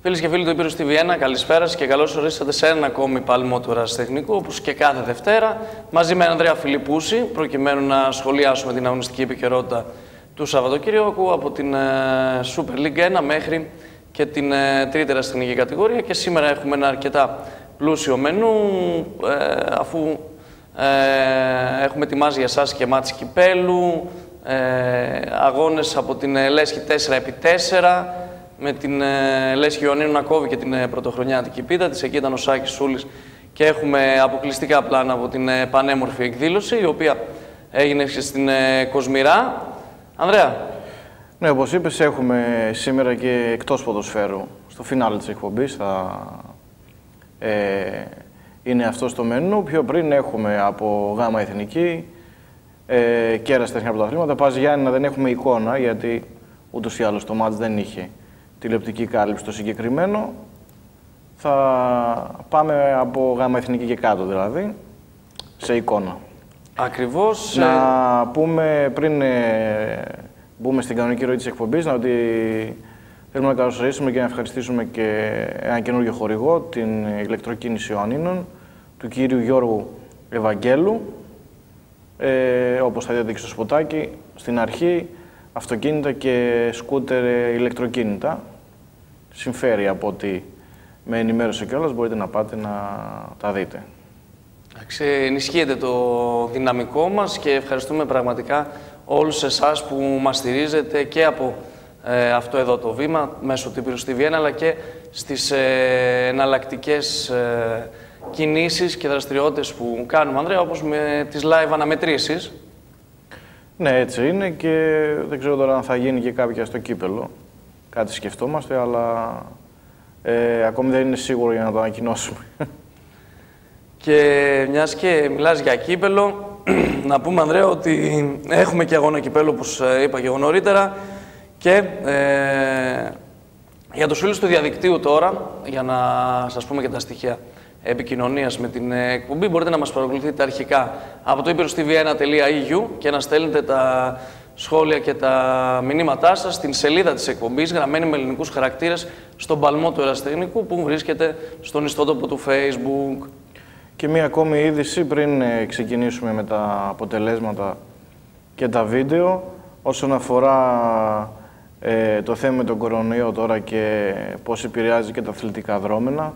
Φίλοι και φίλοι του Ήπειρου στη Βιέννα, καλησπέρα σας και καλώς ορίσατε σε ένα ακόμη παλμό του ερασιτεχνικού, όπως και κάθε Δευτέρα, μαζί με τον Ανδρέα Φιλιππούση, προκειμένου να σχολιάσουμε την αγωνιστική επικαιρότητα του Σαββατοκύριακου από την Super League 1 μέχρι και την τρίτη ερασιτεχνική κατηγορία. Και σήμερα έχουμε ένα αρκετά πλούσιο μενού, αφού έχουμε ετοιμάσει για εσάς και μάτς κυπέλου, αγώνες από την Λέσχη 4x4, με την Λέσχη Ιωαννίνου να κόβει και την πρωτοχρονιάτικη πίτα της. Εκεί ήταν ο Σάκης Σούλης και έχουμε αποκλειστικά πλάνα από την πανέμορφη εκδήλωση, η οποία έγινε στην Κοσμηρά. Ανδρέα. Ναι, όπως είπες, έχουμε σήμερα και εκτός ποδοσφαίρου. Στο φινάλε της εκπομπής είναι αυτό στο μενού. Πιο πριν έχουμε από Γάμα Εθνική και ερασιτεχνικά πρωταθλήματα. Πας Γιάννηνα δεν έχουμε εικόνα, γιατί ούτως ή άλλως το μάτς δεν είχε τηλεοπτική κάλυψη το συγκεκριμένο. Θα πάμε από Γάμα Εθνική και κάτω, δηλαδή, σε εικόνα. Ακριβώς. Να πούμε πριν μπούμε στην κανονική ροή της εκπομπής, ότι θέλουμε να καλωσορίσουμε και να ευχαριστήσουμε και ένα καινούργιο χορηγό, την ηλεκτροκίνηση Ιωαννίνων, του κύριου Γιώργου Ευαγγέλου. Όπως θα δείτε και στο σποτάκι, στην αρχή αυτοκίνητα και σκούτερ ηλεκτροκίνητα. Συμφέρει από ό,τι με ενημέρωσε κιόλας, μπορείτε να πάτε να τα δείτε. Ενισχύεται το δυναμικό μας και ευχαριστούμε πραγματικά όλους εσάς που μας στηρίζετε και από αυτό εδώ το βήμα μέσω του Ήπειρου στη Βιέννα, αλλά και στις εναλλακτικές κινήσεις και δραστηριότητες που κάνουμε, Ανδρέα, όπως με τις live αναμετρήσεις. Ναι, έτσι είναι, και δεν ξέρω τώρα αν θα γίνει και κάποια στο κύπελο. Κάτι σκεφτόμαστε, αλλά ακόμη δεν είναι σίγουρο για να το ανακοινώσουμε. Και μιας και μιλάς για κύπελο, να πούμε, Ανδρέα, ότι έχουμε και αγώνα κυπέλο, όπως είπα και εγώ νωρίτερα, και για τους φίλους του διαδικτύου τώρα, για να σας πούμε και τα στοιχεία επικοινωνίας με την εκπομπή, μπορείτε να μας παρακολουθείτε αρχικά από το iperostiviena.eu και να στέλνετε τα σχόλια και τα μηνύματά σας στην σελίδα της εκπομπής, γραμμένη με ελληνικούς χαρακτήρες, στον παλμό του ερασιτεχνικού που βρίσκεται στον ιστότοπο του Facebook. Και μία ακόμη είδηση πριν ξεκινήσουμε με τα αποτελέσματα και τα βίντεο, όσον αφορά το θέμα με τον κορονοϊό τώρα και πώς επηρεάζει και τα αθλητικά δρόμενα.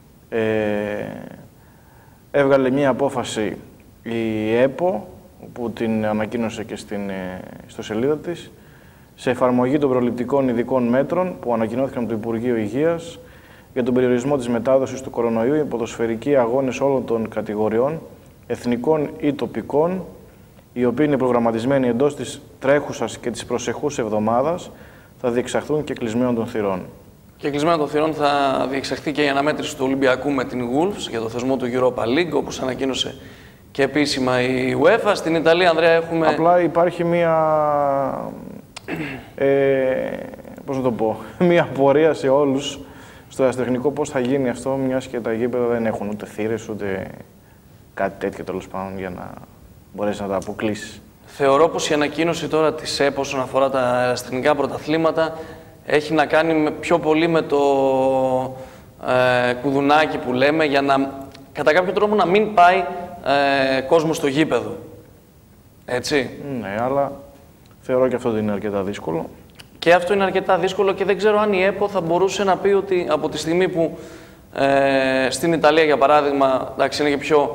Έβγαλε μία απόφαση η ΕΠΟ, που την ανακοίνωσε και στην ιστοσελίδα της, σε εφαρμογή των προληπτικών ειδικών μέτρων που ανακοινώθηκαν από το Υπουργείο Υγείας για τον περιορισμό της μετάδοσης του κορονοϊού. Οι ποδοσφαιρικοί αγώνες όλων των κατηγοριών, εθνικών ή τοπικών, οι οποίοι είναι προγραμματισμένοι εντός της τρέχουσας και της προσεχούς εβδομάδας, θα διεξαχθούν και κλεισμένων των θυρών. Και κλεισμένων των θυρών θα διεξαχθεί και η αναμέτρηση του Ολυμπιακού με την Wolves για το θεσμό του Europa League, όπως ανακοίνωσε και επίσημα η UEFA. Στην Ιταλία, Ανδρέα, έχουμε... Απλά υπάρχει μία... πώς να το πω... μία απορία σε όλους στο ερασιτεχνικό πώς θα γίνει αυτό, μιας και τα γήπεδα δεν έχουν ούτε θύρες, ούτε κάτι τέτοιο, τέλος πάντων, για να μπορέσει να τα αποκλείσει. Θεωρώ πως η ανακοίνωση τώρα της ΕΠΟ όσον αφορά τα ερασιτεχνικά πρωταθλήματα έχει να κάνει πιο πολύ με το κουδουνάκι που λέμε, για να κατά κάποιο τρόπο να μην πάει κόσμο στο γήπεδο. Έτσι. Ναι, αλλά θεωρώ και αυτό ότι είναι αρκετά δύσκολο. Και αυτό είναι αρκετά δύσκολο και δεν ξέρω αν η ΕΠΟ θα μπορούσε να πει ότι από τη στιγμή που στην Ιταλία, για παράδειγμα, εντάξει, είναι και πιο...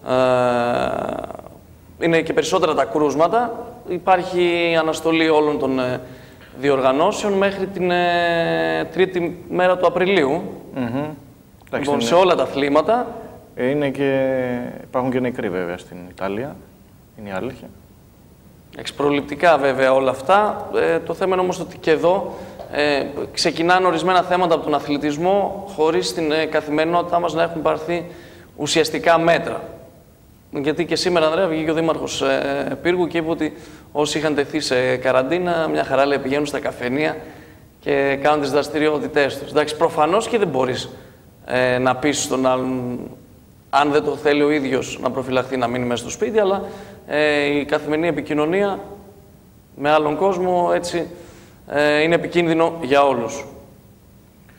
είναι και περισσότερα τα κρούσματα, υπάρχει αναστολή όλων των διοργανώσεων μέχρι την τρίτη μέρα του Απριλίου. Λοιπόν, σε όλα τα αθλήματα. Υπάρχουν και νεκροί βέβαια στην Ιταλία, είναι η αλήθεια. Εξπροληπτικά βέβαια όλα αυτά. Το θέμα είναι όμως ότι και εδώ ξεκινάνε ορισμένα θέματα από τον αθλητισμό χωρίς στην καθημερινότητά μας να έχουν πάρθει ουσιαστικά μέτρα. Γιατί και σήμερα, Ανδρέα, βγήκε ο Δήμαρχος Πύργου και είπε ότι όσοι είχαν τεθεί σε καραντίνα, μια χαρά, λέει, πηγαίνουν στα καφενεία και κάνουν τις δραστηριότητές τους. Εντάξει, προφανώς και δεν μπορείς να πεις στον άλλον, αν δεν το θέλει ο ίδιος, να προφυλαχθεί να μείνει μέσα στο σπίτι, αλλά η καθημερινή επικοινωνία με άλλον κόσμο, έτσι, είναι επικίνδυνο για όλους.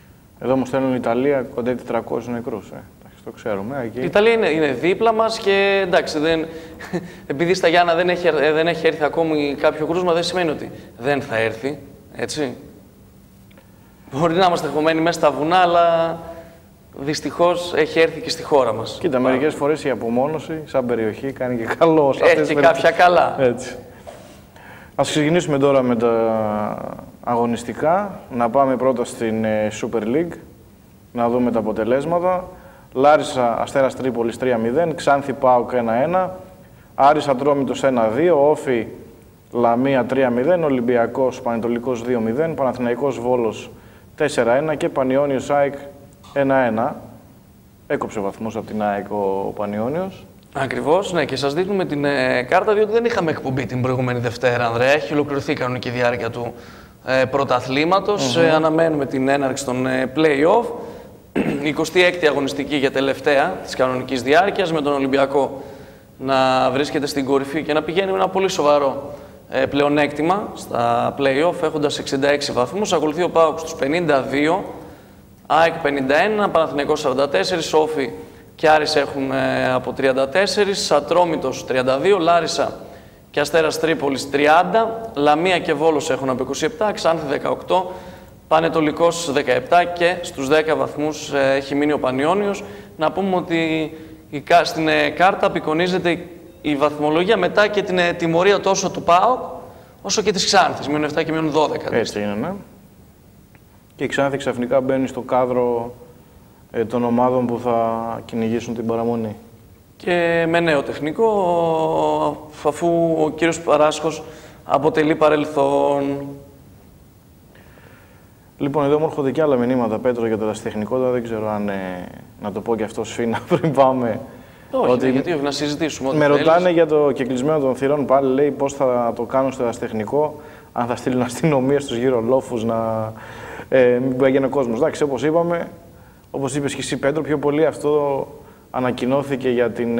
Εδώ μου στέλνουν η Ιταλία κοντά 400 νεκρούς. Το ξέρουμε. Εκεί. Η Ιταλία είναι δίπλα μας και εντάξει, επειδή στα Γιάννα δεν έχει έρθει ακόμη κάποιο κρούσμα, δεν σημαίνει ότι δεν θα έρθει, έτσι. Μπορεί να είμαστε χωμένοι μέσα στα βουνά, αλλά δυστυχώς έχει έρθει και στη χώρα μας. Κοίτα, μερικές φορές η απομόνωση, σαν περιοχή, κάνει και καλό. Έχει και κάποια καλά. Έτσι. Ας ξεκινήσουμε τώρα με τα αγωνιστικά. Να πάμε πρώτα στην Super League, να δούμε τα αποτελέσματα. Λάρισα Αστέρας Τρίπολης 3-0, Ξάνθη ΠΑΟΚ 1-1, Άρης Ατρόμητος 1-2, Όφη Λαμία 3-0, Ολυμπιακός Πανετολικός 2-0, Παναθηναϊκός Βόλος 4-1 και Πανιώνιος ΑΕΚ 1-1. Έκοψε βαθμούς από την ΑΕΚ ο Πανιώνιος. Ακριβώς, ναι, και σας δείχνουμε την κάρτα, διότι δεν είχαμε εκπομπή την προηγούμενη Δευτέρα, Ανδρέα. Έχει ολοκληρωθεί η κανονική διάρκεια του πρωταθλήματος. Αναμένουμε την έναρξη των play-off. Η 26η αγωνιστική για τελευταία της κανονικής διάρκειας, με τον Ολυμπιακό να βρίσκεται στην κορυφή και να πηγαίνει με ένα πολύ σοβαρό πλεονέκτημα στα play-off, έχοντας 66 βαθμούς. Ακολουθεί ο ΠΑΟΚ στους 52, ΑΕΚ 51, Παναθηναϊκός 44, Όφη και Άρης έχουν από 34, Ατρόμητος 32, Λάρισα και Αστέρας Τρίπολης 30, Λαμία και Βόλος έχουν από 27, Ξάνθη 18, Πανετολικός 17 και στους 10 βαθμούς έχει μείνει ο Πανιώνιος. Να πούμε ότι στην κάρτα απεικονίζεται η βαθμολογία μετά και την τιμωρία τόσο του ΠΑΟΚ όσο και της Ξάνθης, μείον 7 και μείον 12. Έτσι είναι, ναι. Και η Ξάνθη ξαφνικά μπαίνει στο κάδρο των ομάδων που θα κυνηγήσουν την παραμονή. Και με νέο τεχνικό, αφού ο κύριος Παράσχος αποτελεί παρελθόν. Λοιπόν, εδώ μου έρχονται και άλλα μηνύματα, Πέτρο, για τα δραστηχνικότητα. Δεν ξέρω αν να το πω και αυτό σφίνα πριν πάμε. Όχι, ότι... γιατί όχι, να συζητήσουμε. Με ρωτάνε για το κεκλεισμένο των θυρών πάλι, λέει, πώς θα το κάνουν στο δραστηχνικό, αν θα στείλουν αστυνομία στους γύρω λόφους να μην παγαίνει ο κόσμος. Εντάξει, όπως είπαμε, όπως είπες και εσύ, Πέτρο, πιο πολύ αυτό ανακοινώθηκε για την...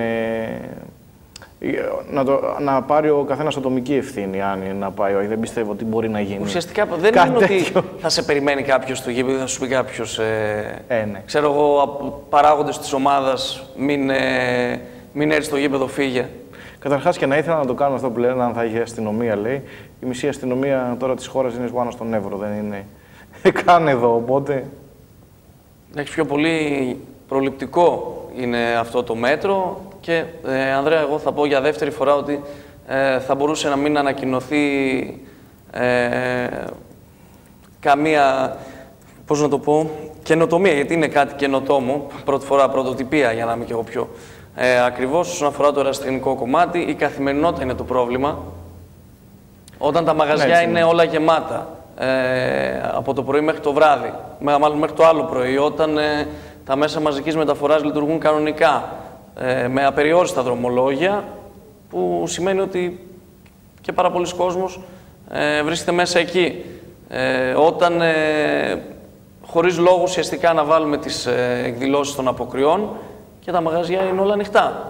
να πάρει ο καθένας ατομική ευθύνη, αν είναι να πάει, όχι, δεν πιστεύω ότι μπορεί να γίνει. Ουσιαστικά δεν είναι ότι θα σε περιμένει κάποιος στο γήπεδο, θα σου πει κάποιος, ναι. Ξέρω εγώ, από παράγοντες της ομάδας, μην έρθει στο γήπεδο, φύγε. Καταρχάς, και να ήθελα να το κάνω αυτό που λένε, αν θα είχε αστυνομία, λέει. Η μισή αστυνομία τώρα της χώρας είναι πάνω στον Εύρο, δεν είναι καν εδώ, οπότε... Έχει πιο πολύ προληπτικό είναι αυτό το μέτρο. Και, Ανδρέα, εγώ θα πω για δεύτερη φορά ότι θα μπορούσε να μην ανακοινωθεί καμία, πώς να το πω, καινοτομία, γιατί είναι κάτι καινοτόμο, πρώτη φορά πρωτοτυπία, για να είμαι και εγώ πιο ακριβώς. Όσον αφορά το ερασιτεχνικό κομμάτι, η καθημερινότητα είναι το πρόβλημα. Όταν τα μαγαζιά είναι όλα γεμάτα, από το πρωί μέχρι το βράδυ, μάλλον μέχρι το άλλο πρωί, όταν τα μέσα μαζικής μεταφοράς λειτουργούν κανονικά, με απεριόριστα δρομολόγια, που σημαίνει ότι και πάρα πολλοί κόσμος βρίσκεται μέσα εκεί. Όταν χωρίς λόγο ουσιαστικά να βάλουμε τις εκδηλώσεις των αποκριών και τα μαγαζιά είναι όλα ανοιχτά.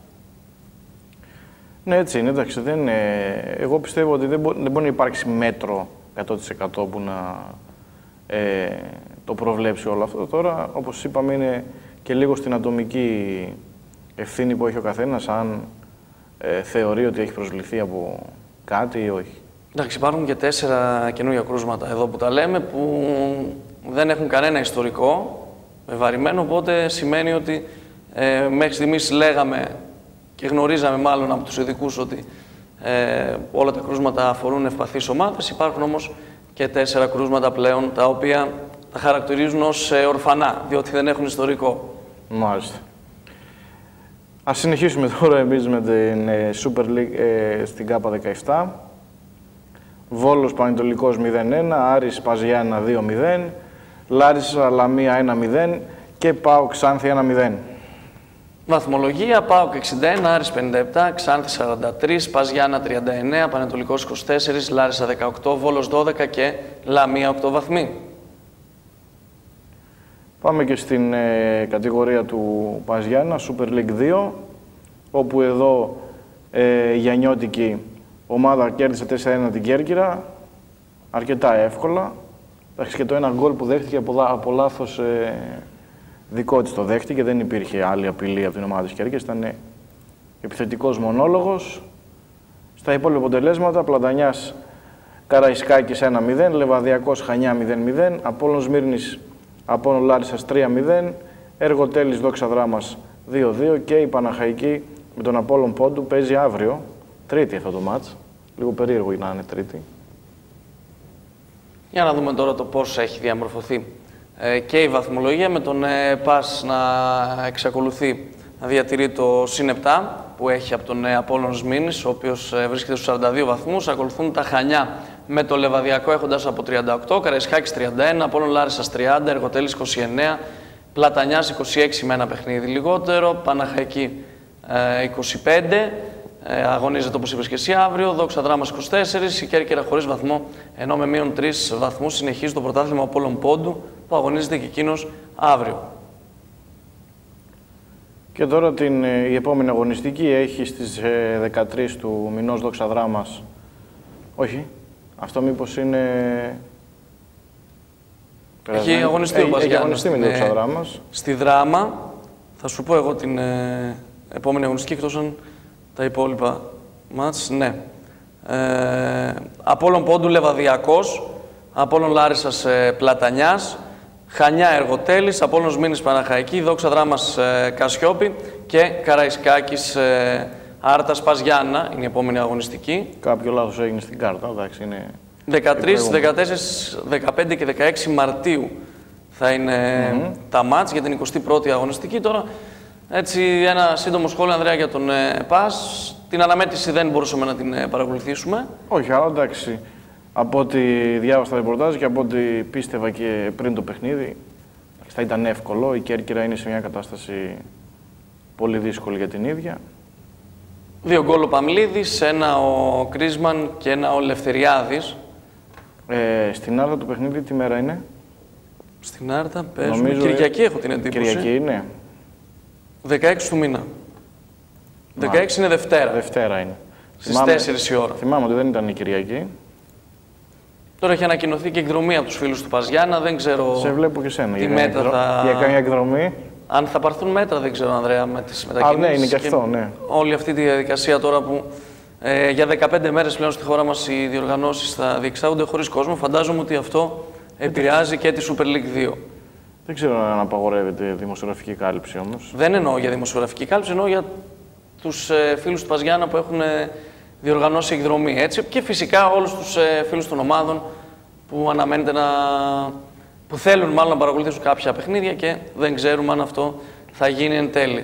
Ναι, έτσι είναι. Εντάξει, εγώ πιστεύω ότι δεν μπορεί να υπάρξει μέτρο 100% που να το προβλέψει όλο αυτό. Τώρα, όπως είπαμε, είναι και λίγο στην ατομική ευθύνη που έχει ο καθένας, αν θεωρεί ότι έχει προσβληθεί από κάτι ή όχι. Εντάξει, υπάρχουν και 4 καινούργια κρούσματα εδώ που τα λέμε, που δεν έχουν κανένα ιστορικό βαρημένο, οπότε σημαίνει ότι μέχρι στιγμής λέγαμε και γνωρίζαμε μάλλον από τους ειδικούς ότι όλα τα κρούσματα αφορούν ευπαθείς ομάδες. Υπάρχουν όμως και 4 κρούσματα πλέον, τα οποία τα χαρακτηρίζουν ως ορφανά, διότι δεν έχουν ιστορικό. Μάλιστα. Ας συνεχίσουμε τώρα εμείς με την Super League στην ΚΑΠΑ 17. Βόλος Πανετολικός 0-1, Άρης Παζιάννα 2-0, Λάρισα Λαμία 1-0 και ΠΑΟΚ Ξάνθη 1-0. Βαθμολογία: ΠΑΟΚ 61, Άρης 57, Ξάνθη 43, Παζιάννα 39, Πανετολικός 24, Λάρισα 18, Βόλος 12 και Λαμία 8 βαθμοί. Πάμε και στην κατηγορία του Παζιάννα, Super League 2, όπου εδώ η Γιαννιώτικη ομάδα κέρδισε 4-1 την Κέρκυρα, αρκετά εύκολα. Και το ένα γκολ που δέχτηκε από λάθος δικό της το δέχτηκε, δεν υπήρχε άλλη απειλή από την ομάδα της Κέρκυρας. Ήταν επιθετικός μονόλογος. Στα υπόλοιπα αποτελέσματα, Πλατανιάς Καραϊσκάκης 1-0, Λεβαδιακός Χανιά 0-0, Απόλλων Σμύρνης Απόλλων Λάρισσας 3-0, Εργοτέλης Δόξα Δράμας 2-2 και η Παναχαϊκή με τον Απόλλων Πόντου παίζει αύριο, Τρίτη αυτό το μάτς. Λίγο περίεργο να είναι Τρίτη. Για να δούμε τώρα το πώς έχει διαμορφωθεί και η βαθμολογία, με τον ΠΑΣ να εξακολουθεί να διατηρεί το +7 που έχει από τον Απόλλων Σμήνης, ο οποίος βρίσκεται στους 42 βαθμούς. Ακολουθούν τα Χανιά με το Λεβαδιακό έχοντας από 38, Καραϊσκάκης 31, Απόλλων Λάρισσας 30, Εργοτέλης 29, Πλατανιάς 26 με ένα παιχνίδι λιγότερο, Παναχαϊκή 25, αγωνίζεται όπως είπες και εσύ αύριο, Δόξα Δράμας 24, η Κέρκυρα χωρίς βαθμό, ενώ με -3 βαθμούς συνεχίζει το πρωτάθλημα Απόλλων Πόντου που αγωνίζεται και εκείνος αύριο. Και τώρα η επόμενη αγωνιστική έχει στις 13 του μηνός Δόξα Δράμας. Όχι, αυτό μήπως είναι... Έχει αγωνιστεί ο Πας Έχει αγωνιστεί με Δόξα Δράμας. Στη Δράμα, θα σου πω εγώ την επόμενη αγωνιστική, εκτός αν τα υπόλοιπα μάτς, ναι. Απόλλων Πόντου Λεβαδιακός, Απόλλων Λάρισσας Πλατανιάς, Χανιά Εργοτέλης, Απόλλων Σμήνης Παναχαϊκή, Δόξα Δράμας Κασιόπη και Καραϊσκάκης Άρτας Πας Γιάννα, είναι η επόμενη αγωνιστική. Κάποιο λάθος έγινε στην κάρτα, εντάξει, είναι... 13, 14, 15 και 16 Μαρτίου θα είναι τα μάτς για την 21η αγωνιστική. Τώρα, έτσι, ένα σύντομο σχόλιο, Ανδρέα, για τον ΠΑΣ. Την αναμέτρηση δεν μπορούσαμε να την παρακολουθήσουμε. Όχι, αλλά εντάξει. Από ό,τι διάβασα τα ρεπορτάζ και από ό,τι πίστευα και πριν το παιχνίδι, θα ήταν εύκολο. Η Κέρκυρα είναι σε μια κατάσταση πολύ δύσκολη για την ίδια. 2 γκολ ο Παμλίδης, 1 ο Κρίσμαν και 1 ο Λευθεριάδης. Στην Άρτα το παιχνίδι τι μέρα είναι? Στην Άρτα παίζουμε Κυριακή, έχω την εντύπωση. Κυριακή είναι. 16 του μήνα. 16 είναι Δευτέρα. Δευτέρα είναι. Στις 4 η ώρα. Θυμάμαι ότι δεν ήταν η Κυριακή. Τώρα έχει ανακοινωθεί και εκδρομή από τους φίλους του Πας Γιάννα, δεν ξέρω. Σε βλέπω και σένα. Τι μέτρα θα... Για καμία εκδρομή. Αν θα πάρθουν μέτρα, δεν ξέρω, Ανδρέα, με τις μετακινήσεις. Ναι, είναι και αυτό, ναι. Όλη αυτή τη διαδικασία τώρα που για 15 μέρες πλέον στη χώρα μας οι διοργανώσεις θα διεξάγονται χωρίς κόσμο, φαντάζομαι ότι αυτό επηρεάζει και τη Super League 2. Δεν ξέρω αν απαγορεύεται δημοσιογραφική κάλυψη όμως. Δεν εννοώ για δημοσιογραφική κάλυψη, εννοώ για τους φίλους του Πας Γιάννα που έχουν διοργανώσει εκδρομή. Έτσι. Και φυσικά όλους τους φίλους των ομάδων που αναμένεται που θέλουν μάλλον να παρακολουθήσουν κάποια παιχνίδια και δεν ξέρουμε αν αυτό θα γίνει εν τέλει.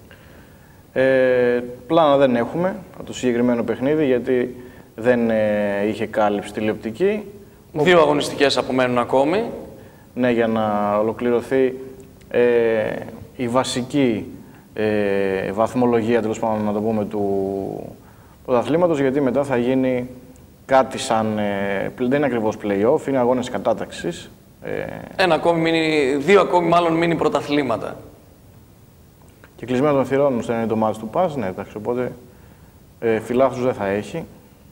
Πλάνα δεν έχουμε από το συγκεκριμένο παιχνίδι, γιατί δεν είχε κάλυψη τηλεοπτική. 2 αγωνιστικές απομένουν ακόμη. Ναι, για να ολοκληρωθεί η βασική βαθμολογία, τέλος πάντων, να το πούμε, του πρωταθλήματος, γιατί μετά θα γίνει κάτι σαν... δεν είναι ακριβώς play-off, είναι αγώνες κατάταξης. 2 ακόμη μάλλον μίνι πρωταθλήματα. Και κλεισμένο των θυρών ώστε να είναι το μάτς του ΠΑΣ, ναι, εντάξει, οπότε φιλάθλους δεν θα έχει.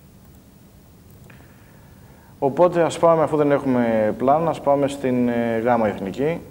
Οπότε ας πάμε, αφού δεν έχουμε πλάνο, ας πάμε στην Γάμα Εθνική.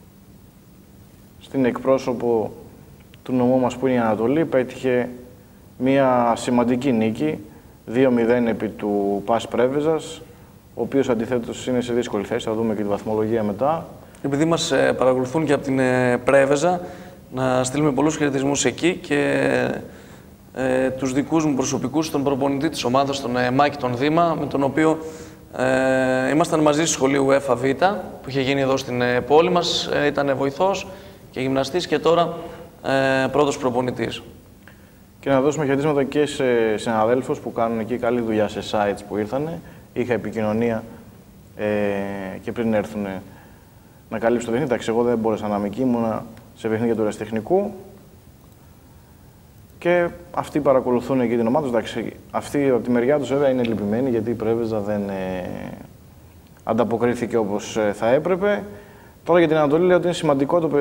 Στην εκπρόσωπο του νομού μας που είναι η Ανατολή, πέτυχε μια σημαντική νίκη, 2-0 επί του ΠΑΣ Πρέβεζας, ο οποίος αντιθέτως είναι σε δύσκολη θέση, θα δούμε και τη βαθμολογία μετά. Επειδή μας παρακολουθούν και από την Πρέβεζα, να στείλουμε πολλούς χαιρετισμούς εκεί και τους δικούς μου προσωπικούς, τον προπονητή της ομάδας, τον Μάκη τον Δήμα, με τον οποίο ήμασταν μαζί στο σχολείο UEFA Β, που είχε γίνει εδώ στην πόλη μας. Ήταν βοηθός και γυμναστής και τώρα πρώτος προπονητής. Και να δώσουμε χαιρετίσματα και σε συναδέλφους που κάνουν εκεί καλή δουλειά σε sites που ήρθανε. Είχα επικοινωνία και πριν έρθουν να καλύψουν το παιχνίδι. Εντάξει, εγώ δεν μπόρεσα να είμαι εκεί, ήμουνα σε παιχνίδια του ερασιτεχνικού. Και αυτοί παρακολουθούν εκεί την ομάδα τους. Εντάξει, αυτοί από τη μεριά τους βέβαια είναι λυπημένοι, γιατί η Πρέβεζα δεν ανταποκρίθηκε όπως θα έπρεπε. Τώρα για την Ανατολή λέω ότι είναι σημαντικό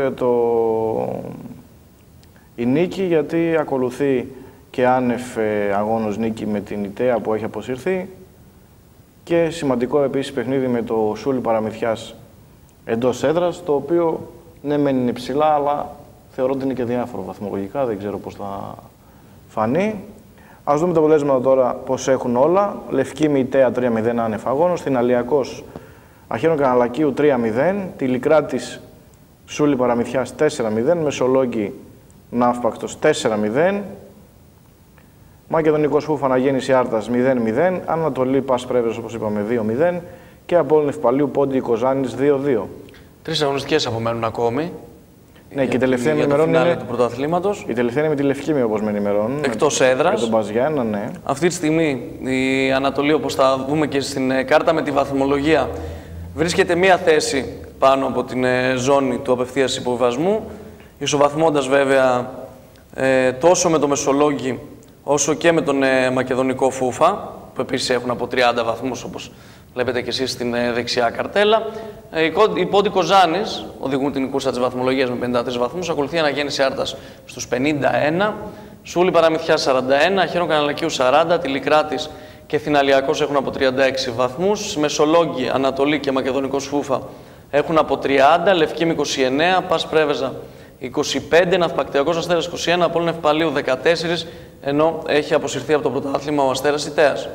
η νίκη, γιατί ακολουθεί και άνευ αγώνος νίκη με την ΙΤΕΑ που έχει αποσυρθεί. Και σημαντικό επίσης παιχνίδι με το Σούλη Παραμυθιάς εντός έδρας, το οποίο ναι μεν είναι ψηλά, αλλά θεωρώ ότι είναι και διάφορο βαθμολογικά, δεν ξέρω πώς θα φανεί. Ας δούμε τα αποτέλεσματα τώρα πώς έχουν όλα. Λευκή Μητέα 3-0 άνευ αγώνος, Θηναλιακός Αχαίρων Καναλακίου 3-0, Τηλικράτης Σούλη Παραμυθιάς 4-0, Μεσολόγγι Ναύπακτος 4-0, Μακεδονικός Φούφα Αναγέννηση Άρτας 0-0, Ανατολή Πας Πρέβεζας όπως είπαμε 2-0 και Απόλλων Ευπαλίου Πόντι Κοζάνης 2-2. 3 αγωνιστικές απομένουν ακόμη. Ναι, και η τελευταία με ενημερώνει του πρωταθλήματος. Η τελευταία είναι με τη Λευκήμη, όπως με ενημερώνουν. Εκτός έδρας. Με τον Μπαζιάννα, ναι. Αυτή τη στιγμή η Ανατολή, όπως θα δούμε και στην κάρτα με τη βαθμολογία, βρίσκεται μία θέση πάνω από την ζώνη του απευθείας υποβιβασμού, ισοβαθμώντας βέβαια τόσο με το Μεσολόγγι όσο και με τον Μακεδονικό Φούφα, που επίσης έχουν από 30 βαθμούς, όπως βλέπετε και εσείς στην δεξιά καρτέλα. Οι Πόντι Κοζάνης οδηγούν την κούρσα της βαθμολογίας με 53 βαθμούς, ακολουθεί Αναγέννηση Άρτας στους 51, Σούλη Παραμυθιάς 41, Αχαίρων Καναλακίου 40, Τηλικράτης και Θηναλιακός έχουν από 36 βαθμούς, Μεσολόγγι, Ανατολή και Μακεδονικός Φούφα έχουν από 30, Λευκήμη 29, Πας Πρέβεζα 25, Ναυπακτιακός Αστέρας 21, Απόλλων Ευπαλίου 14, ενώ έχει αποσυρθεί από το πρωτάθλημα ο Αστέρας Ιτέας.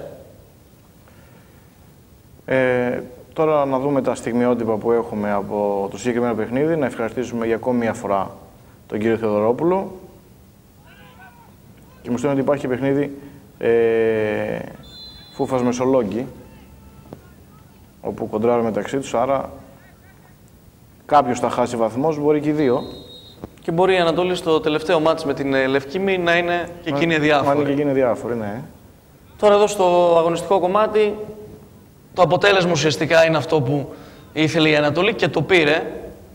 Τώρα να δούμε τα στιγμιότυπα που έχουμε από το συγκεκριμένο παιχνίδι. Να ευχαριστήσουμε για ακόμη μια φορά τον κύριο Θεοδωρόπουλο. Και μου στέλνει ότι υπάρχει παιχνίδι Φούφας Μεσολόγγι, όπου κοντράρουν μεταξύ τους, άρα κάποιος θα χάσει βαθμούς, μπορεί και οι δύο. Και μπορεί η Ανατολή στο τελευταίο μάτς με την Λευκήμη να είναι και εκείνη διάφορη. Να είναι και εκείνη διάφορη, ναι. Τώρα εδώ στο αγωνιστικό κομμάτι, το αποτέλεσμα ουσιαστικά είναι αυτό που ήθελε η Ανατολή και το πήρε.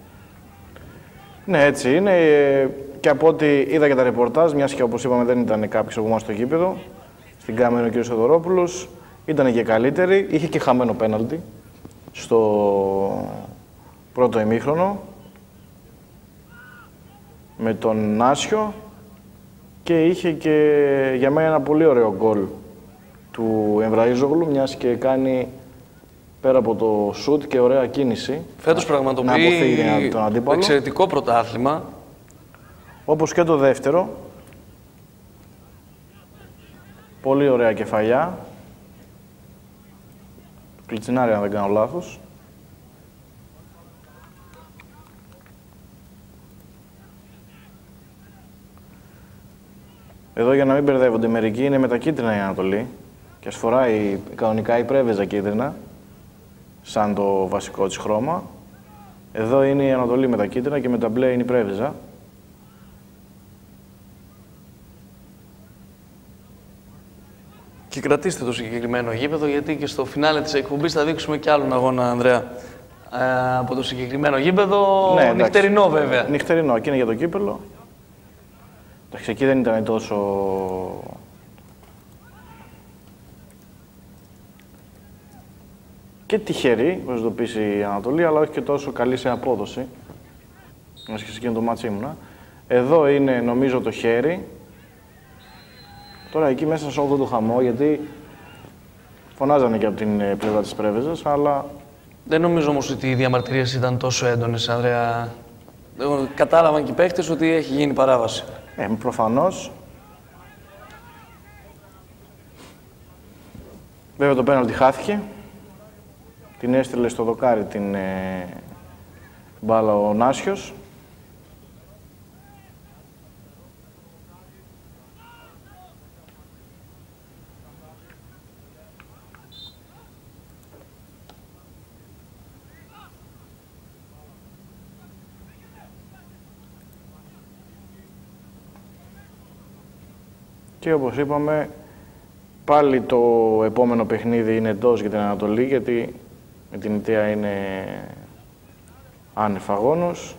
Ναι, έτσι είναι. Και από ό,τι είδα και τα ρεπορτάζ, μιας και όπως είπαμε δεν ήταν κάποιος από εμάς στο γήπεδο, στην κάμερα ο κ. Θεοδωρόπουλος, ήταν και καλύτερη. Είχε και χαμένο πέναλτι στο πρώτο ημίχρονο με τον Νάσιο και είχε και για μένα ένα πολύ ωραίο γκολ του Εμβραΐζογλου, μιας και κάνει πέρα από το σουτ και ωραία κίνηση. Φέτος πραγματοποιεί τον αντίπαλο. Εξαιρετικό πρωτάθλημα. Όπως και το δεύτερο. Πολύ ωραία κεφαλιά. Κλιτσινάρη αν δεν κάνω λάθος. Εδώ για να μην μπερδεύονται μερικοί είναι με τα κίτρινα η Ανατολή και ας φοράει κανονικά η Πρέβεζα κίτρινα σαν το βασικό της χρώμα. Εδώ είναι η Ανατολή με τα κίτρινα και με τα μπλε είναι η Πρέβεζα. Και κρατήστε το συγκεκριμένο γήπεδο, γιατί και στο φινάλε της εκπομπής θα δείξουμε κι άλλον αγώνα, Ανδρέα, από το συγκεκριμένο γήπεδο. Ναι, νυχτερινό βέβαια. Νυχτερινό, και είναι για το κύπελο. Εντάξει, εκεί δεν ήταν τόσο και τυχερή, όπως το πεις η Ανατολή, αλλά όχι και τόσο καλή σε απόδοση. Μας και σε εκείνο το μάτσι ήμουνα. Εδώ είναι, νομίζω, το χέρι. Τώρα εκεί μέσα σε όλο το χαμό, γιατί φωνάζανε και από την πλευρά της Πρέβεζας, αλλά... Δεν νομίζω όμως ότι οι διαμαρτυρίες ήταν τόσο έντονες, Ανδρέα. Κατάλαβαν και οι παίχτες ότι έχει γίνει παράβαση. Προφανώς. Βέβαια το πέναλτι χάθηκε. Την έστειλε στο δοκάρι την μπάλα ο Νάσιος. Και όπως είπαμε, πάλι το επόμενο παιχνίδι είναι εντός για την Ανατολή, γιατί με την Ιταία είναι άνευ αγώνος.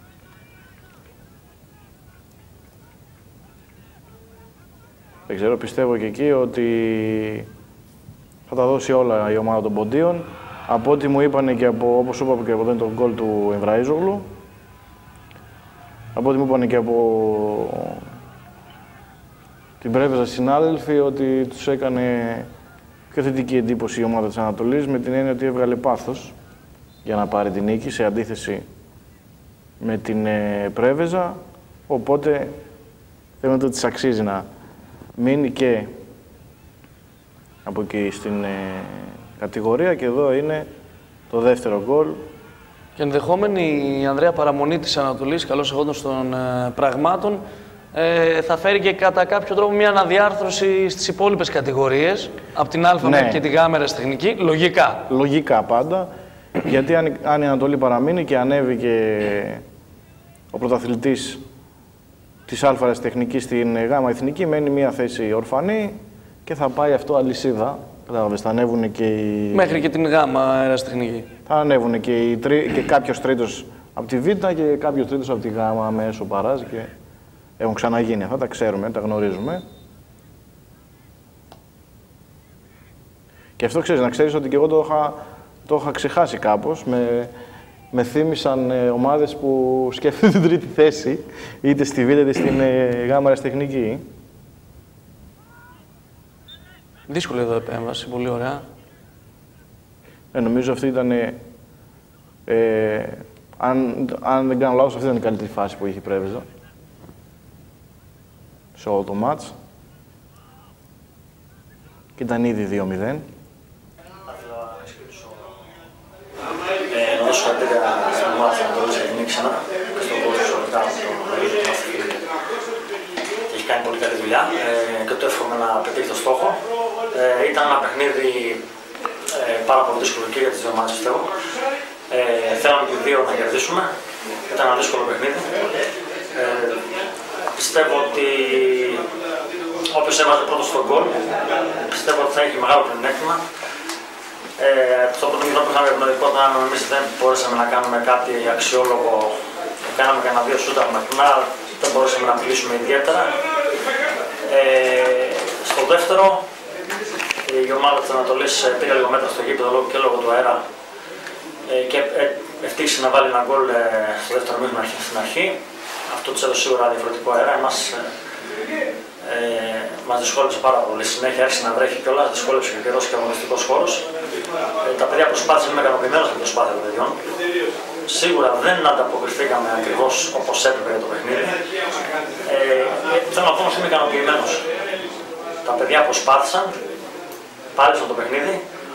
Δεν ξέρω, πιστεύω και εκεί ότι θα τα δώσει όλα η ομάδα των Ποντίων. Από ό,τι μου είπανε και από, όπως είπα και από τον γκολ του Εμβραΐζογλου, από ό,τι μου είπανε και από την Πρέβεζα συνάδελφοι, ότι τους έκανε πιο θετική εντύπωση η ομάδα της Ανατολής, με την έννοια ότι έβγαλε πάθος για να πάρει την νίκη, σε αντίθεση με την Πρέβεζα. Οπότε φαίνεται ότι της αξίζει να μείνει και από εκεί στην κατηγορία, και εδώ είναι το δεύτερο γκολ. Και ενδεχόμενη η Ανδρέα παραμονή της Ανατολής, καλώς εχόντως των πραγμάτων, θα φέρει και κατά κάποιο τρόπο μια αναδιάρθρωση στις υπόλοιπες κατηγορίες, από την Α μέχρι και τη Γ αεραστεχνική, λογικά. Λογικά πάντα, γιατί αν η Ανατολή παραμείνει και ανέβει και ο πρωταθλητής της Α αεραστεχνικής στην Γ εθνική, μένει μια θέση ορφανή και θα πάει αυτό αλυσίδα. Κατάλαβες, θα ανέβουν και οι... Μέχρι και την Γ αεραστεχνική. Θα ανέβουν και κάποιος τρίτος από τη Β και κάποιος τρίτος από τη Γ με έσω παράζ, και έχουν ξαναγίνει αυτά, τα ξέρουμε, τα γνωρίζουμε. Και αυτό να ξέρεις ότι και εγώ το είχα ξεχάσει κάπως. Με θύμισαν ομάδες που σκέφτονται την τρίτη θέση, είτε στη Β είτε στην Γ αεραστεχνική. Δύσκολη εδώ επέμβαση, πολύ ωραία. Νομίζω αυτή ήταν, αν δεν κάνω λάθος, αυτή ήταν η καλύτερη φάση που είχε η Πρέβεζα σε όλο το μάτς. Και ήταν ήδη 2-0. Να δώσω χαρακτήρια στην ομάδα της Ανατολής για την νίκη ξανά, στον κόσμο του Σολικά, τον Μερίδη, τον Αθλητή. Έχει κάνει πολύ καλή δουλειά και το εύχομαι να πετύχει το στόχο. Ήταν ένα παιχνίδι πάρα πολύ δύσκολο και για τις δύο ομάδες, πιστεύω. Θέλαμε και οι δύο να κερδίσουμε. Ήταν ένα δύσκολο παιχνίδι. Πιστεύω ότι όποιος έβαζε πρώτος στον γκολ, πιστεύω ότι θα έχει μεγάλο πλεονέκτημα. Στο πρώτο μήνα που είχαμε ευνοϊκότητα, εμείς δεν μπορέσαμε να κάνουμε κάτι αξιόλογο. Κάναμε κανένα δύο σούτα μακρινά, δεν μπορέσαμε να μιλήσουμε ιδιαίτερα. Στο δεύτερο, η ομάδα της Ανατολής πήρε λίγο μέτρα στο γήπεδο και λόγω του αέρα και ευτύχησε να βάλει ένα γκολ στο δεύτερο μήνα στην αρχή. Αυτό τους έδωσε σίγουρα διαφορετικό αέρα. Μας δυσκόλεψε πάρα πολύ. Συνέχεια άρχισε να βρέχει κιόλας, δυσκόλεψε και καιρός και αγωνιστικός χώρος. Τα παιδιά προσπάθησαν, είμαι ικανοποιημένος με την προσπάθεια των παιδιών. Σίγουρα δεν ανταποκριθήκαμε ακριβώς όπως έπρεπε για το παιχνίδι. Θέλω να πω ότι είμαι ικανοποιημένος. Τα παιδιά προσπάθησαν, πάλεψαν το παιχνίδι.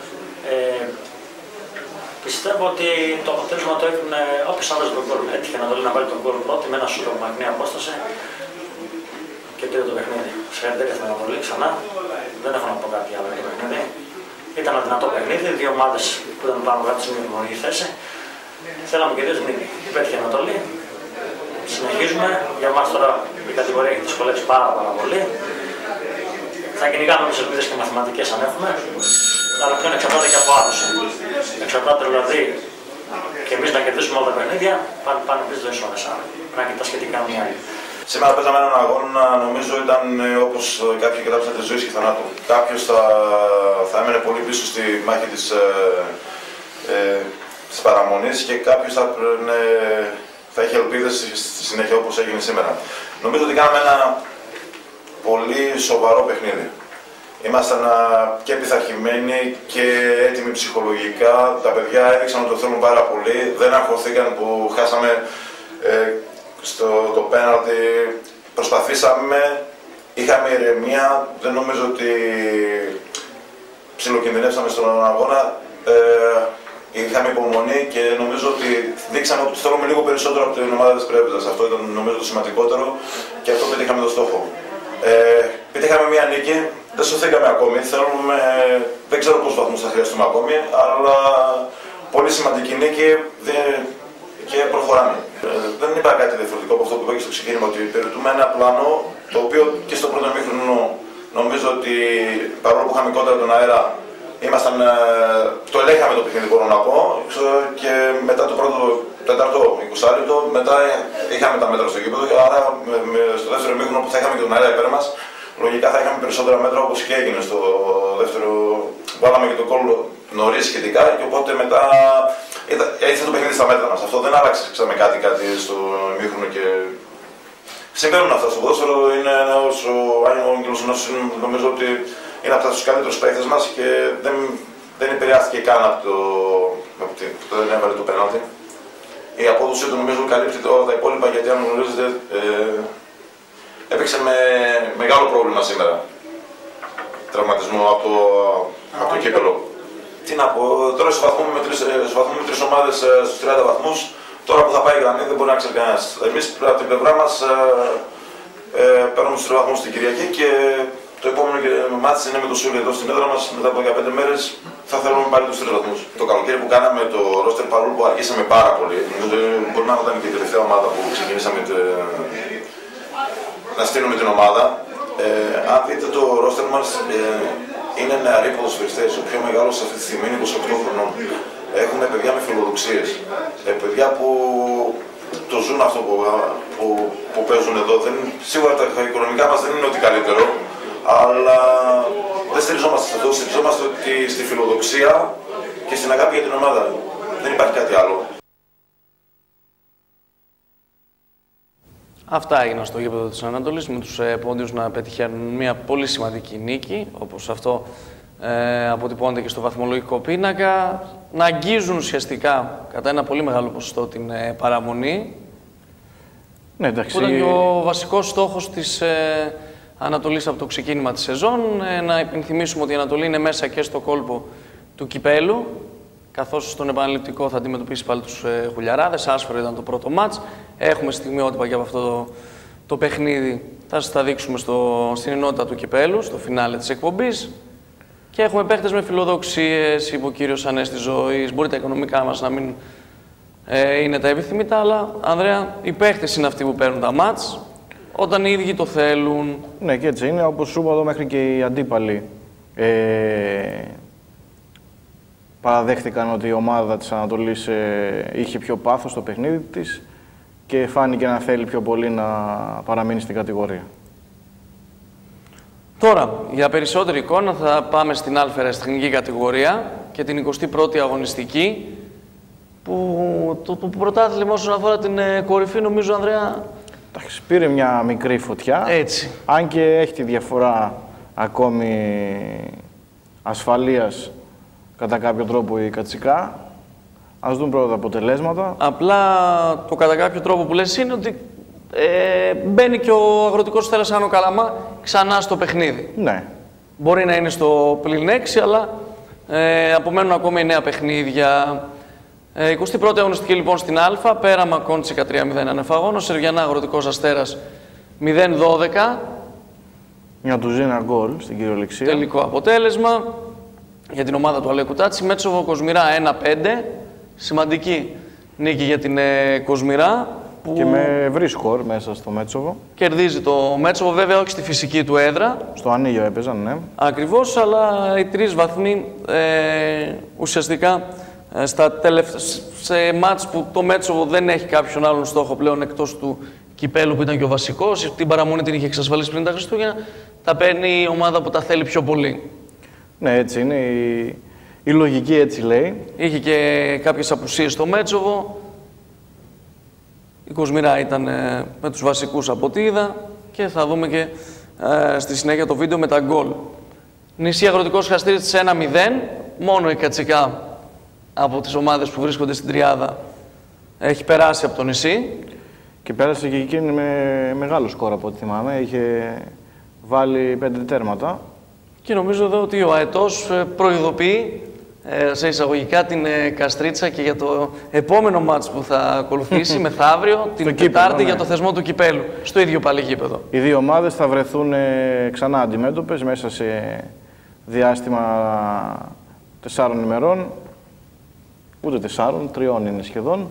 Πιστεύω ότι το αποτέλεσμα το έφυγε όποιος έβαζε τον γκολ. Έτυχε να βάλει τον γκολ πρώτη με ένα σούτ από μακρινή απόσταση και πήρε το παιχνίδι. Συγχαρητήρια στην Ανατολή ξανά. Δεν έχω να πω κάτι άλλο για το παιχνίδι. Ήταν ένα δυνατό παιχνίδι, δύο ομάδες που ήταν πάνω κάτω στην δημιουργική θέση. Θέλαμε και δύο νίκη. Πέτυχε η Ανατολή. Συνεχίζουμε. Για μας τώρα η κατηγορία έχει δυσκολεύσει πάρα πολύ. Θα κυνηγάμε τις ελπίδες και μαθηματικές αν έχουμε. Αλλά πλέον εξαρτάται και από άλλους. Εξαρτάται δηλαδή και εμείς να κερδίσουμε όλα τα παιχνίδια, πάνε πίσω δεν ίσονες. Να κοιτάς και τι κάνουν οι άλλοι. Σήμερα παίζαμε έναν αγώνα, νομίζω ήταν όπως κάποιοι κατάψαν τη ζωή και θανάτου. Κάποιος θα έμενε πολύ πίσω στη μάχη της παραμονής και κάποιος θα είχε ελπίδες στη συνέχεια όπως έγινε σήμερα. Νομίζω ότι κάναμε ένα πολύ σοβαρό παιχνίδι. Ήμασταν και πειθαρχημένοι και έτοιμοι ψυχολογικά. Τα παιδιά έδειξαν ότι το θέλουν πάρα πολύ. Δεν αγχωθήκαν που χάσαμε το πέναλτι. Προσπαθήσαμε, είχαμε ηρεμία. Δεν νομίζω ότι ψιλοκινδυνεύσαμε στον αγώνα. Είχαμε υπομονή και νομίζω ότι δείξαμε ότι θέλουμε λίγο περισσότερο από την ομάδα της Πρέβεζας. Αυτό ήταν νομίζω το σημαντικότερο και αυτό πετύχαμε το στόχο. Πετύχαμε μία νίκη, δεν σωθήκαμε ακόμη. Δεν ξέρω πόσους βαθμούς θα χρειαστούμε ακόμη, αλλά πολύ σημαντική νίκη και προχωράμε. Δεν είπα κάτι διαφορετικό από αυτό που είπα και στο ξεκίνημα, ότι υπηρετούμε ένα πλάνο το οποίο και στο πρώτο ημίχρονο νομίζω ότι παρόλο που είχαμε κόντρα τον αέρα, το ελέγχαμε το παιχνίδι, μπορώ να πω, και μετά το πρώτο τέταρτο 20 λεπτό, μετά είχαμε τα μέτρα στο γήπεδο, άρα στο δεύτερο ημίχρονο που θα είχαμε και τον αέρα υπέρ μας, λογικά θα είχαμε περισσότερα μέτρα όπως και έγινε στο δεύτερο. Βάλαμε και το κόλλο νωρίς σχετικά και οπότε μετά ήρθε το παιχνίδι στα μέτρα μας. Αυτό δεν άλλαξε κάτι στο ημίχρονο και συμβαίνουν αυτά στο ποδόσφαιρο. Είναι ένας ο Άγγελος, νομίζω ότι είναι από τους καλύτερους παίκτες μας και δεν επηρεάστηκε καν από το δεν έβαλε το πέναλτι. Η απόδοση του νομίζω καλύπτει όλα τα υπόλοιπα, γιατί αν γνωρίζετε έπαιξε με μεγάλο πρόβλημα σήμερα. Τραυματισμό από το κύπελλο. Τι να πω, τώρα συμφαθούμε με τρεις ομάδες στους 30 βαθμούς. Τώρα που θα πάει η γραμμή δεν μπορεί να ξέρει κανένας. Εμείς από την πλευρά μας παίρνουμε τους 3 βαθμούς την Κυριακή και το επόμενο μάτς είναι με το Σούλι εδώ στην έδρα μας. Μετά από 15 μέρες θα θέλουμε πάλι τους 3 βαθμούς. Το καλοκαίρι που κάναμε το ρόστερ, παρόλο που αργήσαμε πάρα πολύ, μπορεί να ήταν και η τελευταία ομάδα που ξεκινήσαμε να στείλουμε την ομάδα. Αν δείτε το ρόστερ μας, είναι νεαροί ποδοσφαιριστές. Ο πιο μεγάλος αυτή τη στιγμή είναι 28 χρονών. Έχουμε παιδιά με φιλοδοξίες. Παιδιά που το ζουν αυτό που παίζουν εδώ. Σίγουρα τα οικονομικά μας δεν είναι ό,τι καλύτερο, αλλά δεν στηριζόμαστε σε αυτό. Στηριζόμαστε στη φιλοδοξία και στην αγάπη για την ομάδα. Δεν υπάρχει κάτι άλλο. Αυτά έγιναν στο γήπεδο της Ανατολής, με τους πόντιους να πετυχαίνουν μια πολύ σημαντική νίκη, όπως αυτό αποτυπώνεται και στο βαθμολογικό πίνακα, να αγγίζουν ουσιαστικά κατά ένα πολύ μεγάλο ποσοστό την παραμονή, ναι, εντάξει. που ήταν και ο βασικός στόχος της Ανατολής από το ξεκίνημα της σεζόν. Να υπενθυμίσουμε ότι η Ανατολή είναι μέσα και στο κόλπο του κυπέλου, καθώς στον επαναληπτικό θα αντιμετωπίσει πάλι τους Χουλιαράδες. Άσφαιρο ήταν το πρώτο μάτς. Έχουμε στιγμιότυπα και από αυτό το παιχνίδι. Θα σας τα δείξουμε στην ενότητα του κυπέλου, στο φινάλε της εκπομπής. Και έχουμε παίχτες με φιλοδοξίες, είπε ο κύριος Ανέστης Ζωής. Μπορεί τα οικονομικά μας να μην είναι τα επιθυμητά, αλλά Ανδρέα, οι παίχτες είναι αυτοί που παίρνουν τα μάτς, όταν οι ίδιοι το θέλουν. Ναι, και έτσι είναι. Όπως σου είπα εδώ, μέχρι και οι αντίπαλοι παραδέχτηκαν ότι η ομάδα της Ανατολής είχε πιο πάθος στο παιχνίδι της και φάνηκε να θέλει πιο πολύ να παραμείνει στην κατηγορία. Τώρα, για περισσότερη εικόνα θα πάμε στην α' κατηγορία και την 21η αγωνιστική, που το πρωτάθλημα όσον αφορά την κορυφή, νομίζω, Ανδρέα... Πήρε μια μικρή φωτιά, έτσι. Αν και έχει τη διαφορά ακόμη ασφαλείας κατά κάποιο τρόπο η Κατσικά. Ας δούμε πρώτα τα αποτελέσματα. Απλά το κατά κάποιο τρόπο που λες είναι ότι μπαίνει και ο Αγροτικός Στέλλας Άνω Καλαμά ξανά στο παιχνίδι. Ναι. Μπορεί να είναι στο πλην 6, αλλά απομένουν ακόμα 9 παιχνίδια. 21η αγωνιστική λοιπόν στην Α, Πέραμα Κόντσικα 3-0 ανεφαγόνο, Σερβιανά Αγροτικός Αστέρας 0-12. Μια τουζίνα γκολ στην κυριολεξία. Τελικό αποτέλεσμα για την ομάδα του Αλέκου Κουτάτσι. Μέτσοβο Κοσμηρά 1-5. Σημαντική νίκη για την Κοσμηρά. Που και με ευρύ σκορ μέσα στο Μέτσοβο. Κερδίζει το Μέτσοβο, βέβαια όχι στη φυσική του έδρα. Στο Ανίγιο έπαιζαν, ναι. Ακριβώς, αλλά οι 3 βαθμοί ουσιαστικά σε μάτς που το Μέτσοβο δεν έχει κάποιον άλλον στόχο πλέον εκτός του κυπέλου που ήταν και ο βασικός, την παραμονή την είχε εξασφαλίσει πριν τα Χριστούγεννα, τα παίρνει η ομάδα που τα θέλει πιο πολύ. Ναι, έτσι είναι. Η λογική έτσι λέει. Είχε και κάποιες απουσίες στο Μέτσοβο. Η Κοσμηρά ήταν με τους βασικούς από ό,τι είδα και θα δούμε και στη συνέχεια το βίντεο με τα γκολ. Νησί Αγροτικός Χαστήρης 1-0. Μόνο η Κατσικά από τις ομάδες που βρίσκονται στην τριάδα έχει περάσει από το νησί. Και πέρασε και εκείνη με μεγάλο σκορ από ό,τι θυμάμαι. Είχε βάλει 5 τέρματα. Και νομίζω εδώ ότι ο Αετός προειδοποιεί σε εισαγωγικά την Καστρίτσα και για το επόμενο μάτς που θα ακολουθήσει μεθαύριο, την Τετάρτη, για το θεσμό του κυπέλου, στο ίδιο πάλι γήπεδο. Οι δύο ομάδες θα βρεθούν ξανά αντιμέτωπες μέσα σε διάστημα 4 ημερών, ούτε 4, 3 είναι σχεδόν.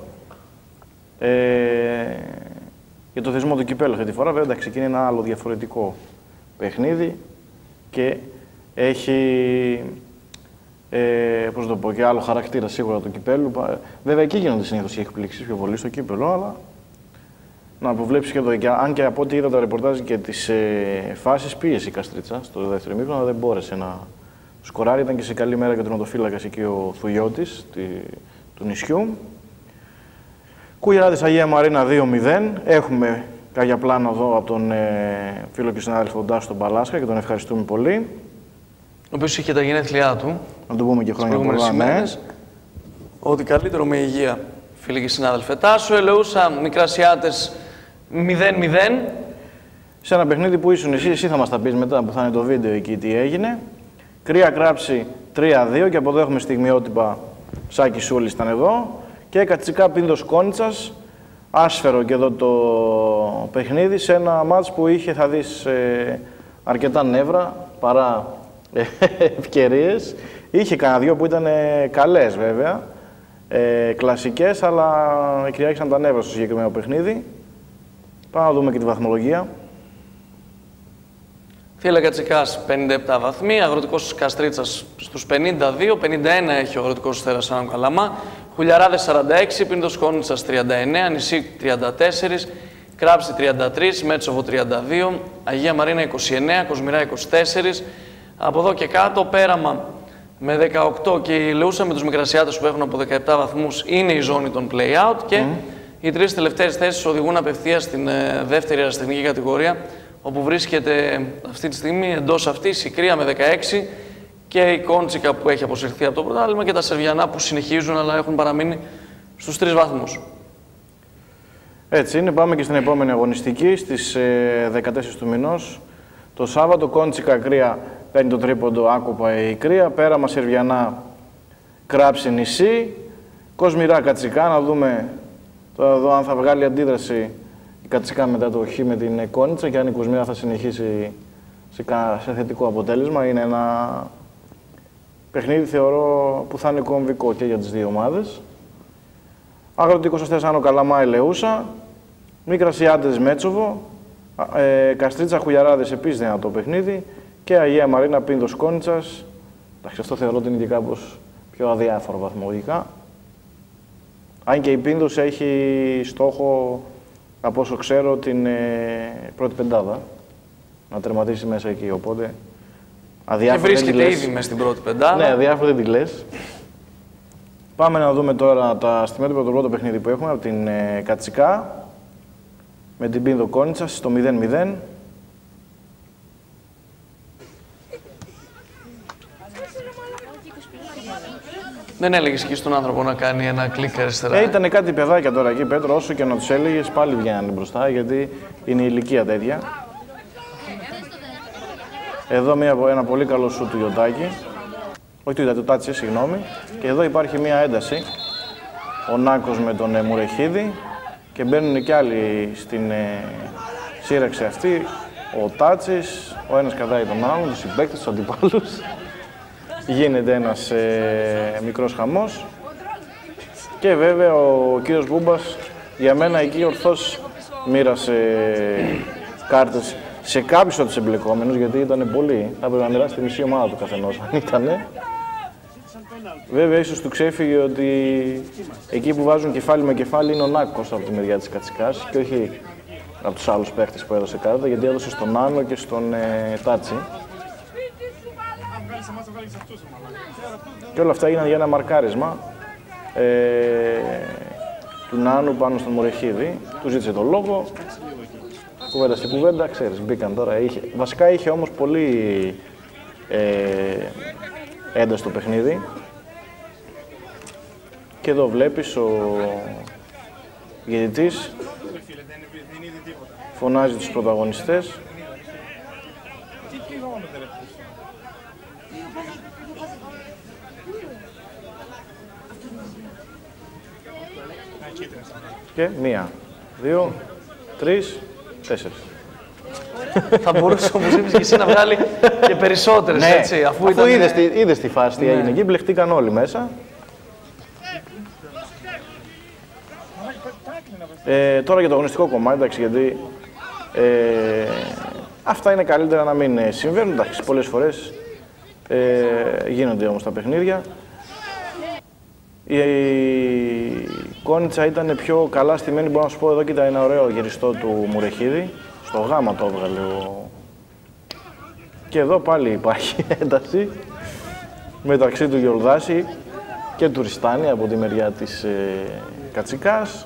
Για το θεσμό του κυπέλου αυτή τη φορά, βέβαια, εντάξει, είναι ένα άλλο διαφορετικό παιχνίδι και έχει, πώς το πω, και άλλο χαρακτήρα σίγουρα του κυπέλου. Βέβαια, εκεί γίνονται συνήθως οι εκπλήξεις πιο πολύ στο κύπελο, αλλά να αποβλέψεις και εδώ. Αν και από ό,τι είδα τα ρεπορτάζ και τις φάσεις, πίεσε η Καστρίτσα στο δεύτερο ημίχρονο, αλλά δεν μπόρεσε να σκοράρει. Ήταν και σε καλή μέρα και τερματοφύλακας εκεί ο Θουγιώτης του νησιού. Κουγιράδης Αγία Μαρίνα 2-0. Έχουμε κάποια πλάνα εδώ από τον φίλο και συνάδελφο Ντάσο τον Παλάσκα και τον ευχαριστούμε πολύ. οποίος είχε τα γενέθλιά του. Να το πούμε και χρόνια πολλά, ναι. Ότι καλύτερο με υγεία, φίλοι και συνάδελφοι. Τάσο, Ελεούσα, Μικρασιάτες 0-0. Σε ένα παιχνίδι που ήσουν εσύ θα μας τα πεις μετά που θα είναι το βίντεο εκεί τι έγινε. Κρύα Κράψη 3-2 και από εδώ έχουμε στιγμιότυπα. Σάκη Σούλης ήταν εδώ. Και Κατσικά Πίνδος Κόνιτσας. Άσφαιρο και εδώ το παιχνίδι σε ένα μάτς που είχε, θα δεις, αρκετά νεύρα παρά ευκαιρίες. Είχε κανένα δυο που ήταν καλές βέβαια, κλασικές, αλλά κυριάρχησαν τα νεύρα στο συγκεκριμένο παιχνίδι. Πάμε να δούμε και τη βαθμολογία. Θύελλα Κατσικάς 57 βαθμοί, Αγροτικός Καστρίτσας στους 52, 51 έχει ο Αγροτικός Αστέρας Άνω Καλαμά, Χουλιαράδες 46, Πίνδος Κόνιτσας 39, Νησί 34, Κράψη 33, Μέτσοβο 32, Αγία Μαρίνα 29, Κοσμηρά 24. Από εδώ και κάτω, Πέραμα με 18 και η Ελεούσα με τους Μικρασιάτες που έχουν από 17 βαθμούς είναι η ζώνη των play-out και οι τρεις τελευταίες θέσεις οδηγούν απευθείας στην δεύτερη αεραστεχνική κατηγορία, όπου βρίσκεται αυτή τη στιγμή εντός αυτής η Κρύα με 16 και η Κόντσικα που έχει αποσυρθεί από το πρωτάθλημα και τα Σερβιανά που συνεχίζουν αλλά έχουν παραμείνει στους 3 βαθμούς. Έτσι είναι, πάμε και στην επόμενη αγωνιστική στις 14 του μηνός. Το Σάββατο Κόντσικα Κρύα παίρνει το τρίποντο, άκουπα η Κρύα, Πέραμα Σερβιανά Κράψη Νησί, Κοσμηρά Κατσικά, να δούμε τώρα εδώ αν θα βγάλει αντίδραση η Κατσικά μετά το χ με την Κόνιτσα και αν η Κοσμηρά θα συνεχίσει σε θετικό αποτέλεσμα. Είναι ένα παιχνίδι θεωρώ που θα είναι κομβικό και για τις δύο ομάδες. Αγροτικός Αστέρας Άνω Καλαμά Ελεούσα, Μικρασιάτες Μέτσοβο, Καστρίτσα Χουλιαράδες επίσης δυνατό παιχνίδι και Αγία Μαρίνα Πίνδος Κόνιτσας. Εντάξει, αυτό θεωρώ ότι είναι και κάπως πιο αδιάφορο βαθμολογικά. Αν και η Πίνδος έχει στόχο, από όσο ξέρω, την πρώτη πεντάδα. Να τερματίσει μέσα εκεί, οπότε αδιάφορο. Και βρίσκεται ήδη μέσα στην πρώτη πεντάδα. Ναι, αδιάφορο δεν τη λες. Πάμε να δούμε τώρα τα στιγμιότυπα από το πρώτο παιχνίδι που έχουμε από την Κατσικά με την Πίνδο Κόνιτσα στο 0-0. Δεν έλεγες εκεί στον άνθρωπο να κάνει ένα κλικ αριστερά. Ήταν κάτι παιδάκια τώρα εκεί, Πέτρο, όσο και να τους έλεγες πάλι βγαίνανε μπροστά, γιατί είναι η ηλικία τέτοια. Εδώ ένα πολύ καλό σου του Ιωτάκη. Όχι του Τάτσι, συγγνώμη. Και εδώ υπάρχει μια ένταση. Ο Νάκος με τον Μουρεχίδη. Και μπαίνουν κι άλλοι στην σύραξη αυτή. Ο Τάτσης, ο ένας κατάει τον άλλον, τους συμπαίκτες, τους αντιπάλους. Γίνεται ένας μικρός χαμός. Και βέβαια ο κύριος Μπούμπας για μένα εκεί ορθώς μοίρασε κάρτες σε κάποιους από τους εμπλεκόμενους, γιατί ήταν πολλοί. Θα έπρεπε να μοιράσει τη μισή ομάδα του καθενός, αν ήτανε. Βέβαια, ίσως του ξέφυγε ότι εκεί που βάζουν κεφάλι με κεφάλι είναι ο Νάκος από τη μεριά της Κατσικάς και όχι από τους άλλους παίχτες που έδωσε κάρτα, γιατί έδωσε στον Άνω και στον Τάτσι. Και όλα αυτά έγιναν για ένα μαρκάρισμα του Νάνου πάνω στον Μουρεχίδη. Του ζήτησε τον λόγο. Κουβέντα σε κουβέντα, ξέρεις, μπήκαν τώρα. Βασικά είχε όμως πολύ ένταση το παιχνίδι. Και εδώ βλέπεις ο διαιτητής φωνάζει τους πρωταγωνιστές. Και 1, 2, 3, 4. Θα μπορούσε όμως είπες και εσύ να βγάλει και περισσότερες, ναι, έτσι. Αφού είδες τη φάση τι έγινε εκεί, μπλεχτήκαν όλοι μέσα. Τώρα για το αγωνιστικό κομμάτι, εντάξει, γιατί αυτά είναι καλύτερα να μην συμβαίνουν. Εντάξει, πολλές φορές γίνονται όμως τα παιχνίδια. Η Κόνιτσα ήταν πιο καλά στημένη, μπορώ να σου πω. Εδώ κοίτα ένα ωραίο γυριστό του Μουρεχίδη. Στο γάμα το έβγαλε Και εδώ πάλι υπάρχει ένταση μεταξύ του Γιολδάση και του Ριστάνη από τη μεριά της Κατσικάς.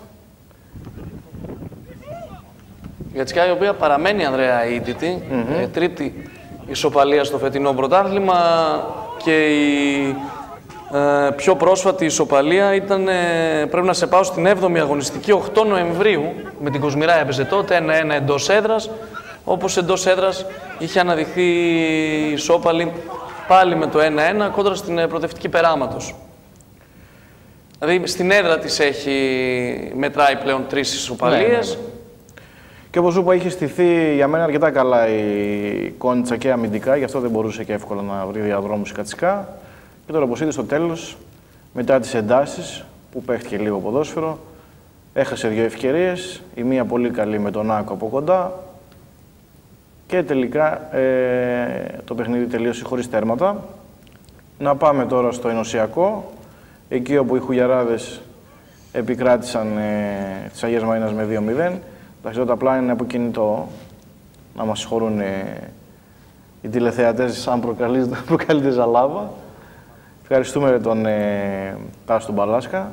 Η Κατσικά η οποία παραμένει, Ανδρέα, αίτητη, τρίτη ισοπαλία στο φετινό πρωτάθλημα και η πιο πρόσφατη ισοπαλία ήταν, πρέπει να σε πάω στην 7η αγωνιστική, 8 Νοεμβρίου, με την Κοσμηρά έπαιζε τότε, 1-1 εντός έδρας, όπως εντός έδρας είχε αναδειχθεί ισόπαλη πάλι με το 1-1 κόντρα στην Πρωτευτική Περάματος. Δηλαδή στην έδρα της μετράει πλέον 3 ισοπαλίες. Ναι. Και όπως είπα, είχε στηθεί για μένα αρκετά καλά η Κόντσα και αμυντικά, γι' αυτό δεν μπορούσε και εύκολα να βρει διαδρόμους κατσικά. Και τώρα, όπως είδε στο τέλος, μετά τις εντάσεις που παίχτηκε λίγο ποδόσφαιρο, έχασε 2 ευκαιρίες, η μία πολύ καλή με τον Άκο από κοντά και τελικά το παιχνίδι τελείωσε χωρίς τέρματα. Να πάμε τώρα στο ενωσιακό, εκεί όπου οι Χουγιαράδες επικράτησαν τις Αγίας Μαρίνας με 2-0. Εντάξει, τότε απλά είναι από κινητό, να μας συγχωρούν οι τηλεθεατές αν προκαλείται ζαλάβα. Ευχαριστούμε τον Τάσο τον Παλάσκα.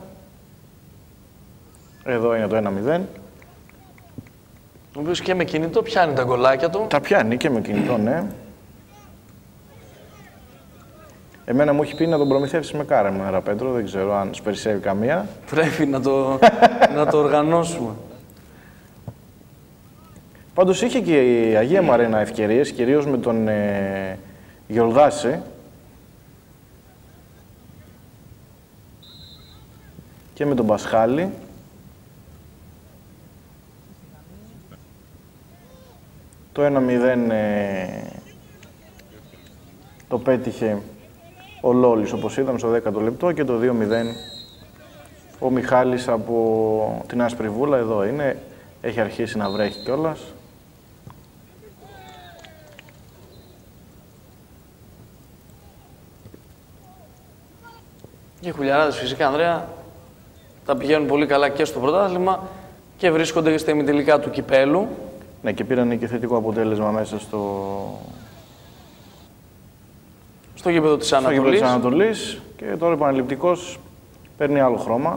Εδώ είναι το 1-0. Ο οποίος και με κινητό πιάνει τα γκολάκια του. Τα πιάνει και με κινητό, ναι. Εμένα μου έχει πει να τον προμηθεύσει με κάρα, Πέτρο. Δεν ξέρω αν σου περισσεύει καμία. Πρέπει να το οργανώσουμε. Πάντως είχε και η Αγία Μαρίνα ευκαιρίες, κυρίως με τον Γιολδάση. Και με τον Πασχάλη. Το 1-0 το πέτυχε ο Λόλης, όπως είδαμε, στο 10ο λεπτό, και το 2-0 ο Μιχάλης από την Άσπρη Βούλα, εδώ είναι, έχει αρχίσει να βρέχει κιόλας. Και οι Χουλιαράδες φυσικά, Ανδρέα, τα πηγαίνουν πολύ καλά και στο πρωτάθλημα και βρίσκονται στα ημιτελικά του κυπέλου. Ναι, και πήραν και θετικό αποτέλεσμα μέσα στο γήπεδο της Ανατολής. Και τώρα ο Επαναληπτικός παίρνει άλλο χρώμα.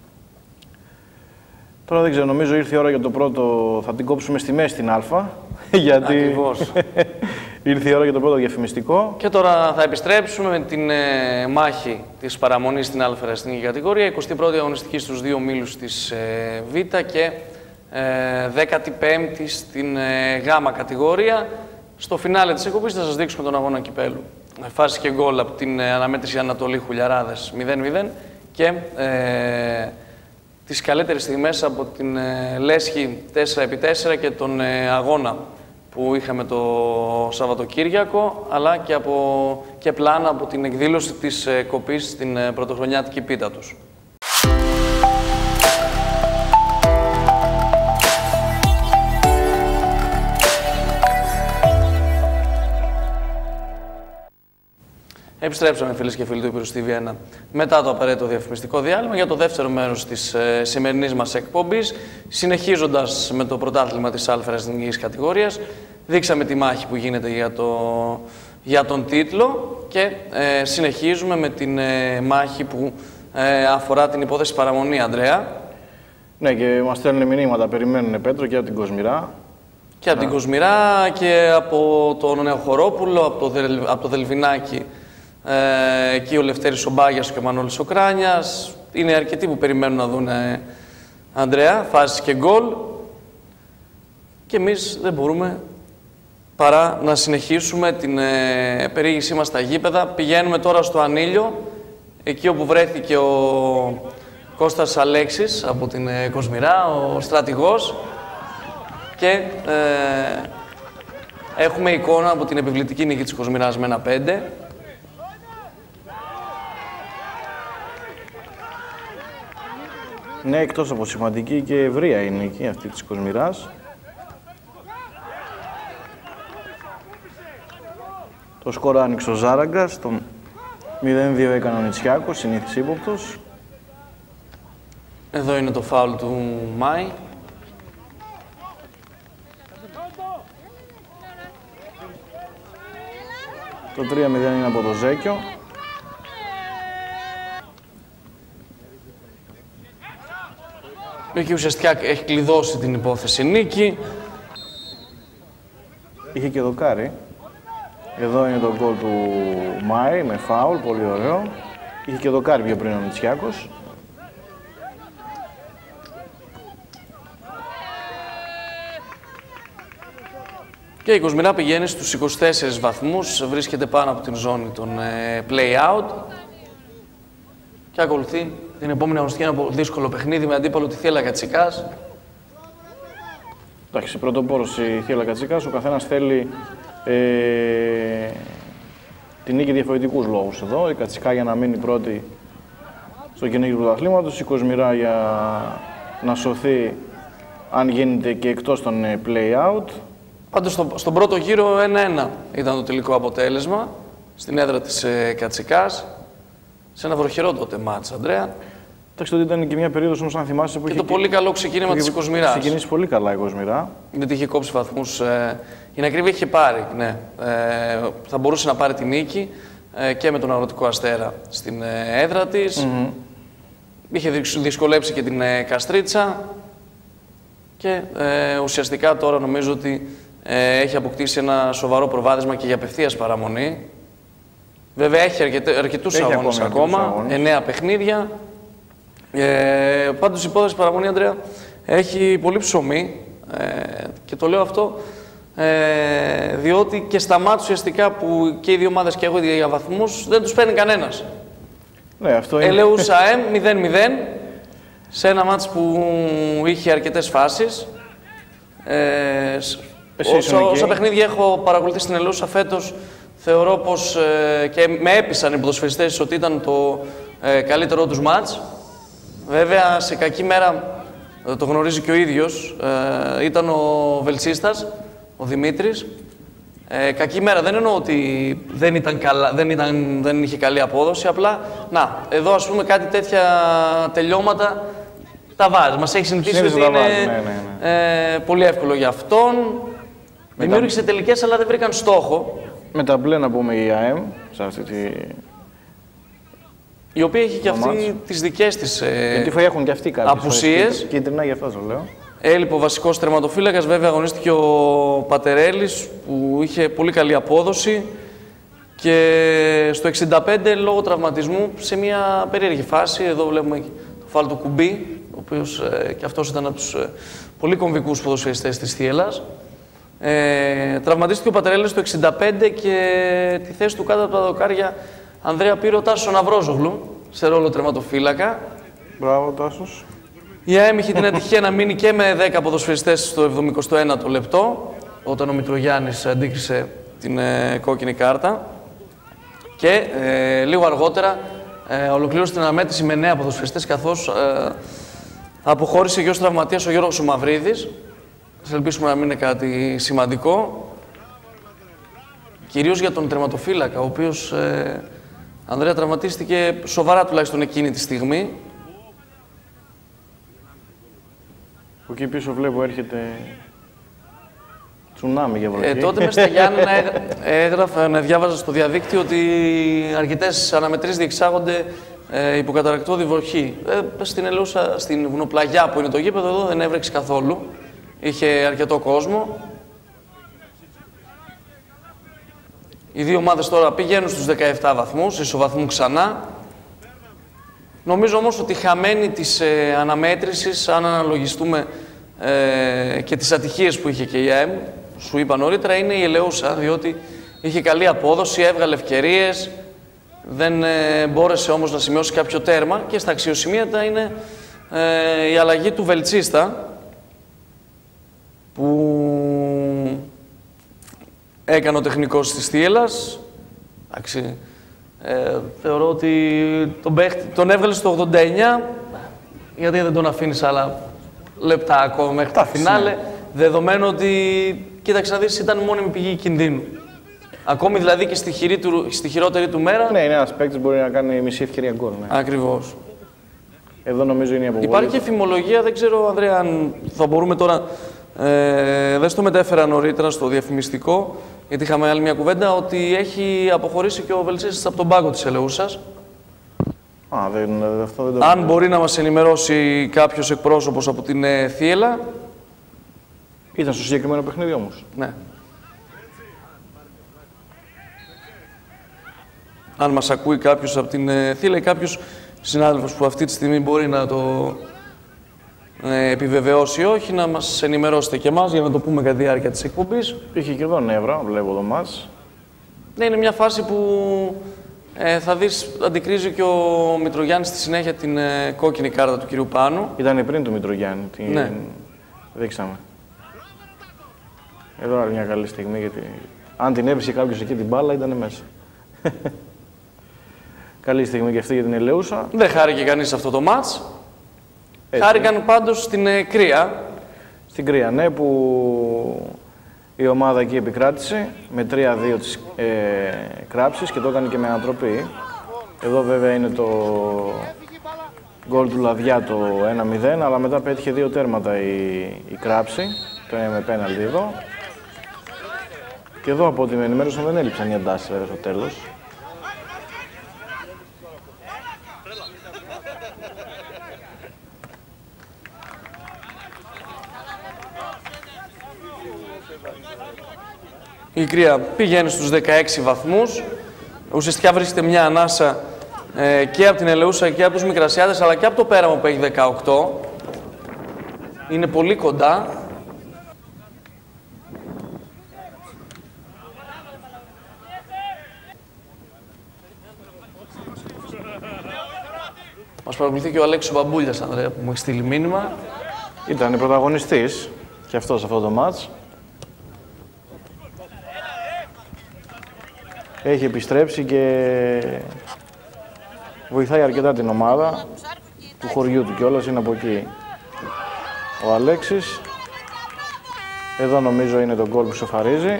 Τώρα δεν ξέρω, νομίζω ήρθε η ώρα για το πρώτο, θα την κόψουμε στη μέση την Α, γιατί Ακριβώς. ήρθε η ώρα για το πρώτο διαφημιστικό. Και τώρα θα επιστρέψουμε με την μάχη της παραμονής στην Α εθνική κατηγορία, 21η αγωνιστική στους 2 ομίλους της Β και 15η στην Γ κατηγορία. Στο φινάλε της εκπομπής θα σας δείξουμε τον αγώνα κυπέλου. Φάση και γκολ από την αναμέτρηση Ανατολή Χουλιαράδες 0-0 και τις καλύτερες στιγμές από την Λέσχη 4x4 και τον αγώνα που είχαμε το Σαββατοκύριακο, αλλά και πλάνα από την εκδήλωση της κοπής στην πρωτοχρονιάτικη πίτα τους. Επιστρέψαμε, φίλες και φίλοι του Υπήρους TV1, μετά το απαραίτητο διαφημιστικό διάλειμμα για το δεύτερο μέρος της σημερινής μας εκπομπής. Συνεχίζοντας με το πρωτάθλημα της Α εθνικής κατηγορίας, δείξαμε τη μάχη που γίνεται για τον τίτλο και συνεχίζουμε με την μάχη που αφορά την υπόθεση παραμονή, Ανδρέα. Ναι, και μας στέλνουν μηνύματα, περιμένουν, Πέτρο, και από την Κοσμηρά. Και από την Κοσμηρά και από τον Νεοχωρόπουλο, από το Δελβινάκι. Εκεί ο Λευτέρης ο Μπάγιας και ο Μανώλης ο Κράνιας. Είναι αρκετοί που περιμένουν να δουν, Ανδρέα, φάσεις και γκολ. Και εμείς δεν μπορούμε παρά να συνεχίσουμε την περιήγησή μας στα γήπεδα. Πηγαίνουμε τώρα στο Ανήλιο, εκεί όπου βρέθηκε ο Κώστας Αλέξης από την Κοσμηρά, ο στρατηγός. Και έχουμε εικόνα από την επιβλητική νίκη της Κοσμηράς με 1-5. Ναι, εκτός από σημαντική και ευρεία η νίκη αυτή της Κοσμηράς. Το σκορ άνοιξε ο Ζάραγκας, το 0-2 έκανε ο Νητσιάκος, συνήθις ύποπτος. Εδώ είναι το φάουλ του Μάη. Το 3-0 είναι από το Ζέκιο. Εκεί ουσιαστικά έχει κλειδώσει την υπόθεση νίκη. Είχε και δοκάρι. Εδώ είναι το γκολ του Μάη με φάουλ, πολύ ωραίο. Είχε και δοκάρι πιο πριν ο Μητσιάκος. Και η Κοσμηρά πηγαίνει στους 24 βαθμούς, βρίσκεται πάνω από την ζώνη των play-out και ακολουθεί την επόμενη αγωνιστική, ένα δύσκολο παιχνίδι με αντίπαλο τη Θύελλα Κατσικάς. Εντάξει, πρωτοπόρος η Θύελλα Κατσικάς, ο καθένας θέλει την νίκη διαφορετικούς λόγους εδώ. Η Κατσικά για να μείνει πρώτη στο κυνήγι του πρωταθλήματος, η Κοσμηρά για να σωθεί αν γίνεται και εκτός των play-out. Πάντως στον πρώτο γύρο 1-1 ήταν το τελικό αποτέλεσμα στην έδρα της Κατσικάς. Σε ένα βροχερό τότε μάτς, Ανδρέα. Εντάξει, τότε ήταν και μια περίοδος όμως, αν θυμάσαι, που και το πολύ καλό ξεκίνημα της Κοσμηράς. Ξεκινήσει πολύ καλά η Κοσμηρά. Γιατί είχε κόψει βαθμούς. Η ακρίβεια είχε πάρει, ναι. Θα μπορούσε να πάρει την νίκη και με τον Αγροτικό Αστέρα στην έδρα της. Είχε δυσκολέψει και την Καστρίτσα. Και ουσιαστικά τώρα νομίζω ότι έχει αποκτήσει ένα σοβαρό προβάδισμα και για απευθείας παραμονή. Βέβαια έχει αρκετούς αγώνες ακόμα, 9 παιχνίδια. Πάντως η υπόθεση παραμονή, Ανδρέα, έχει πολύ ψωμί και το λέω αυτό διότι και στα μάτς ουσιαστικά που και οι δύο ομάδες και έχουν για βαθμούς δεν τους παίρνει κανένας. Ναι, αυτό είναι. Ελεούσα ΑΕΜ 0-0 σε ένα μάτς που είχε αρκετές φάσεις. Όσα παιχνίδια έχω παρακολουθήσει στην Ελεούσα φέτος, θεωρώ πως και με έπεισαν οι ποδοσφαιριστές ότι ήταν το καλύτερό τους μάτς. Βέβαια, σε κακή μέρα, το γνωρίζει και ο ίδιος, ήταν ο Βελτσίστας, ο Δημήτρης. Κακή μέρα δεν εννοώ ότι δεν είχε καλή απόδοση, απλά, να, εδώ ας πούμε κάτι τέτοια τελειώματα τα βάζει. Μας έχει συνηθίσει ότι είναι πολύ εύκολο για αυτόν. Δημιούργησε τελικές, αλλά δεν βρήκαν στόχο. Με τα μπλε να πούμε η ΑΕΜ, σε αυτή τη... η οποία έχει και αυτή τις δικές της γιατί έχουν και αυτοί κάποιες απουσίες. Κίτρινα, γι' αυτό το λέω. Έλειπε ο βασικός τερματοφύλακας, βέβαια αγωνίστηκε ο Πατερέλης που είχε πολύ καλή απόδοση και στο 65 λόγω τραυματισμού σε μια περίεργη φάση. Εδώ βλέπουμε το φάουλ του Κουμπί, ο οποίος και αυτός ήταν από τους πολύ κομβικούς ποδοσφαιριστές της Θύελλας. Τραυματίστηκε ο Πατερέλης το 65 και τη θέση του κάτω από τα δοκάρια Ανδρέα πήρε ο Τάσος Ναυρόζογλου σε ρόλο τερματοφύλακα. Μπράβο, Τάσος. Η ΑΕΜ είχε την ατυχία να μείνει και με 10 ποδοσφαιριστές στο 71ο λεπτό, όταν ο Μητρογιάννης αντίκρισε την κόκκινη κάρτα. Και λίγο αργότερα ολοκλήρωσε την αναμέτρηση με 9 ποδοσφαιριστές, καθώς αποχώρησε και ως τραυματίας ο Γιώργος Μαυρίδης. Θα ελπίσουμε να μην είναι κάτι σημαντικό. Κυρίως για τον τερματοφύλακα, ο οποίος, Ανδρέα, τραυματίστηκε σοβαρά τουλάχιστον εκείνη τη στιγμή. Από εκεί πίσω βλέπω έρχεται τσουνάμι για βροχή. Τότε μες στα Γιάννενα έγραφα, διάβαζα στο διαδίκτυο ότι αρκετές αναμετρήσεις διεξάγονται υπό καταρρακτώδη βροχή. Στην Ελεούσα, στην βουνοπλαγιά που είναι το γήπεδο, εδώ δεν έβρεξε καθόλου. Είχε αρκετό κόσμο. Οι δύο ομάδες τώρα πηγαίνουν στους 17 βαθμούς, ισοβαθμούν ξανά. Νομίζω όμως ότι χαμένη της αναμέτρησης, αν αναλογιστούμε και τις ατυχίες που είχε και η ΑΕΜ, σου είπα νωρίτερα, είναι η Ελεούσα, διότι είχε καλή απόδοση, έβγαλε ευκαιρίες, δεν μπόρεσε όμως να σημειώσει κάποιο τέρμα και στα αξιοσημείωτα είναι η αλλαγή του Βελτσίστα, που έκανε ο τεχνικός της Θύελλας. Θεωρώ ότι τον έβγαλε στο 89, γιατί δεν τον αφήνεις άλλα λεπτά ακόμα μέχρι τα φινάλε, δεδομένου ότι, κοίταξε να δεις, ήταν μόνιμη πηγή κινδύνου. Ακόμη δηλαδή και στη χειρότερη του μέρα. Ναι, είναι ένας παίκτης μπορεί να κάνει μισή ευκαιρία γκολ. Ναι. Ακριβώς. Εδώ νομίζω είναι η αποβολή. Υπάρχει και φημολογία, δεν ξέρω, Ανδρέα, αν θα μπορούμε τώρα. Δεν στο μετέφερα νωρίτερα στο διαφημιστικό, γιατί είχαμε άλλη μια κουβέντα, ότι έχει αποχωρήσει και ο Βελτσίστας από τον πάγκο της Ελεούσας. Αυτό δεν το αν μπορεί να μας ενημερώσει κάποιος εκπρόσωπος από την Θύελλα. Ήταν στο συγκεκριμένο παιχνίδι όμως. Ναι. αν μας ακούει κάποιος από την Θήλα ή κάποιος συνάδελφος που αυτή τη στιγμή μπορεί να το επιβεβαιώσει ή όχι, να μας ενημερώσετε και εμάς για να το πούμε κατά τη διάρκεια της εκπομπής. Είχε και εδώ νεύρα, βλέπω το μάτς. Ναι, είναι μια φάση που θα δεις, αντικρίζει και ο Μητρογιάννης στη συνέχεια την κόκκινη κάρτα του κυρίου Πάνου. Ήταν πριν του Μητρογιάννη, την Ναι. δείξαμε. Εδώ άλλη μια καλή στιγμή, γιατί αν την έβρισκε κάποιος εκεί την μπάλα, ήταν μέσα. Καλή στιγμή και αυτή για την Ελεούσα. Δεν χάρηκε κανείς αυτό το μάτς. Έτσι. Χάρηκαν πάντως στην Κρία. Στην Κρία, ναι, που η ομάδα εκεί επικράτησε με 3-2 τις κράψεις και το έκανε και με ανατροπή. Εδώ βέβαια είναι το γκολ του Λαδιά το 1-0, αλλά μετά πέτυχε 2 τέρματα η κράψη, το με πέναλτι εδώ. Και εδώ από ό,τι με ενημέρωσαν δεν έλειψαν οι εντάσεις βέβαια στο τέλος. Η Κρία πηγαίνει στους 16 βαθμούς. Ουσιαστικά βρίσκεται μια ανάσα και από την Ελεούσα και από τους Μικρασιάδες, αλλά και από το Πέραμο που έχει 18. Είναι πολύ κοντά. Μας παρακολουθεί και ο Αλέξης Μπαμπούλιας, Ανδρέα, που μου έχει στείλει μήνυμα. Ήταν πρωταγωνιστής και αυτός αυτό το μάτς. Έχει επιστρέψει και βοηθάει αρκετά την ομάδα του χωριού του κιόλας, είναι από εκεί ο Αλέξης. Εδώ νομίζω είναι το γκολ που σοφαρίζει.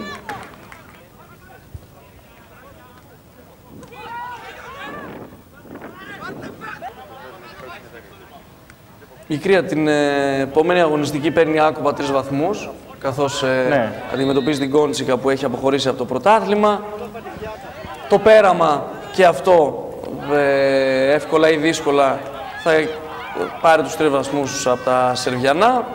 Η Κρία την επόμενη αγωνιστική παίρνει άκουπα 3 βαθμούς, καθώς αντιμετωπίζει την Κόντσικα που έχει αποχωρήσει από το πρωτάθλημα. Το Πέραμα και αυτό εύκολα ή δύσκολα θα πάρει τους 3 βαθμούς από τα Σερβιανά.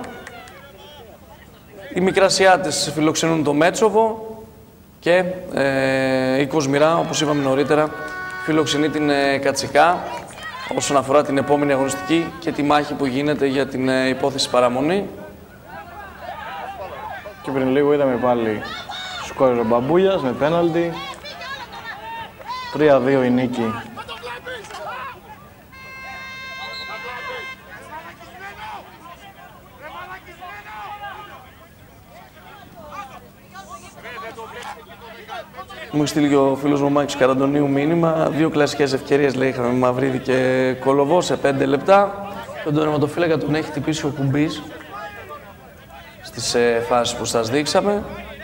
Οι Μικρασιάτες φιλοξενούν το Μέτσοβο και η Κοσμηρά, όπως είπαμε νωρίτερα, φιλοξενεί την Κατσικά όσον αφορά την επόμενη αγωνιστική και τη μάχη που γίνεται για την υπόθεση παραμονή. Και πριν λίγο είδαμε πάλι σκόρερ ο Μπαμπούλιας με πέναλτι. 3-2 η νίκη. Μου στείλει και ο φίλος μου Μάκης Καραντονίου μήνυμα. 2 κλασικές ευκαιρίες, λέει, είχαμε με Μαυρίδη και Κολοβό σε 5 λεπτά. Τον τερματοφύλακα τον έχει χτυπήσει ο Κουμπής στις φάσεις που σας δείξαμε.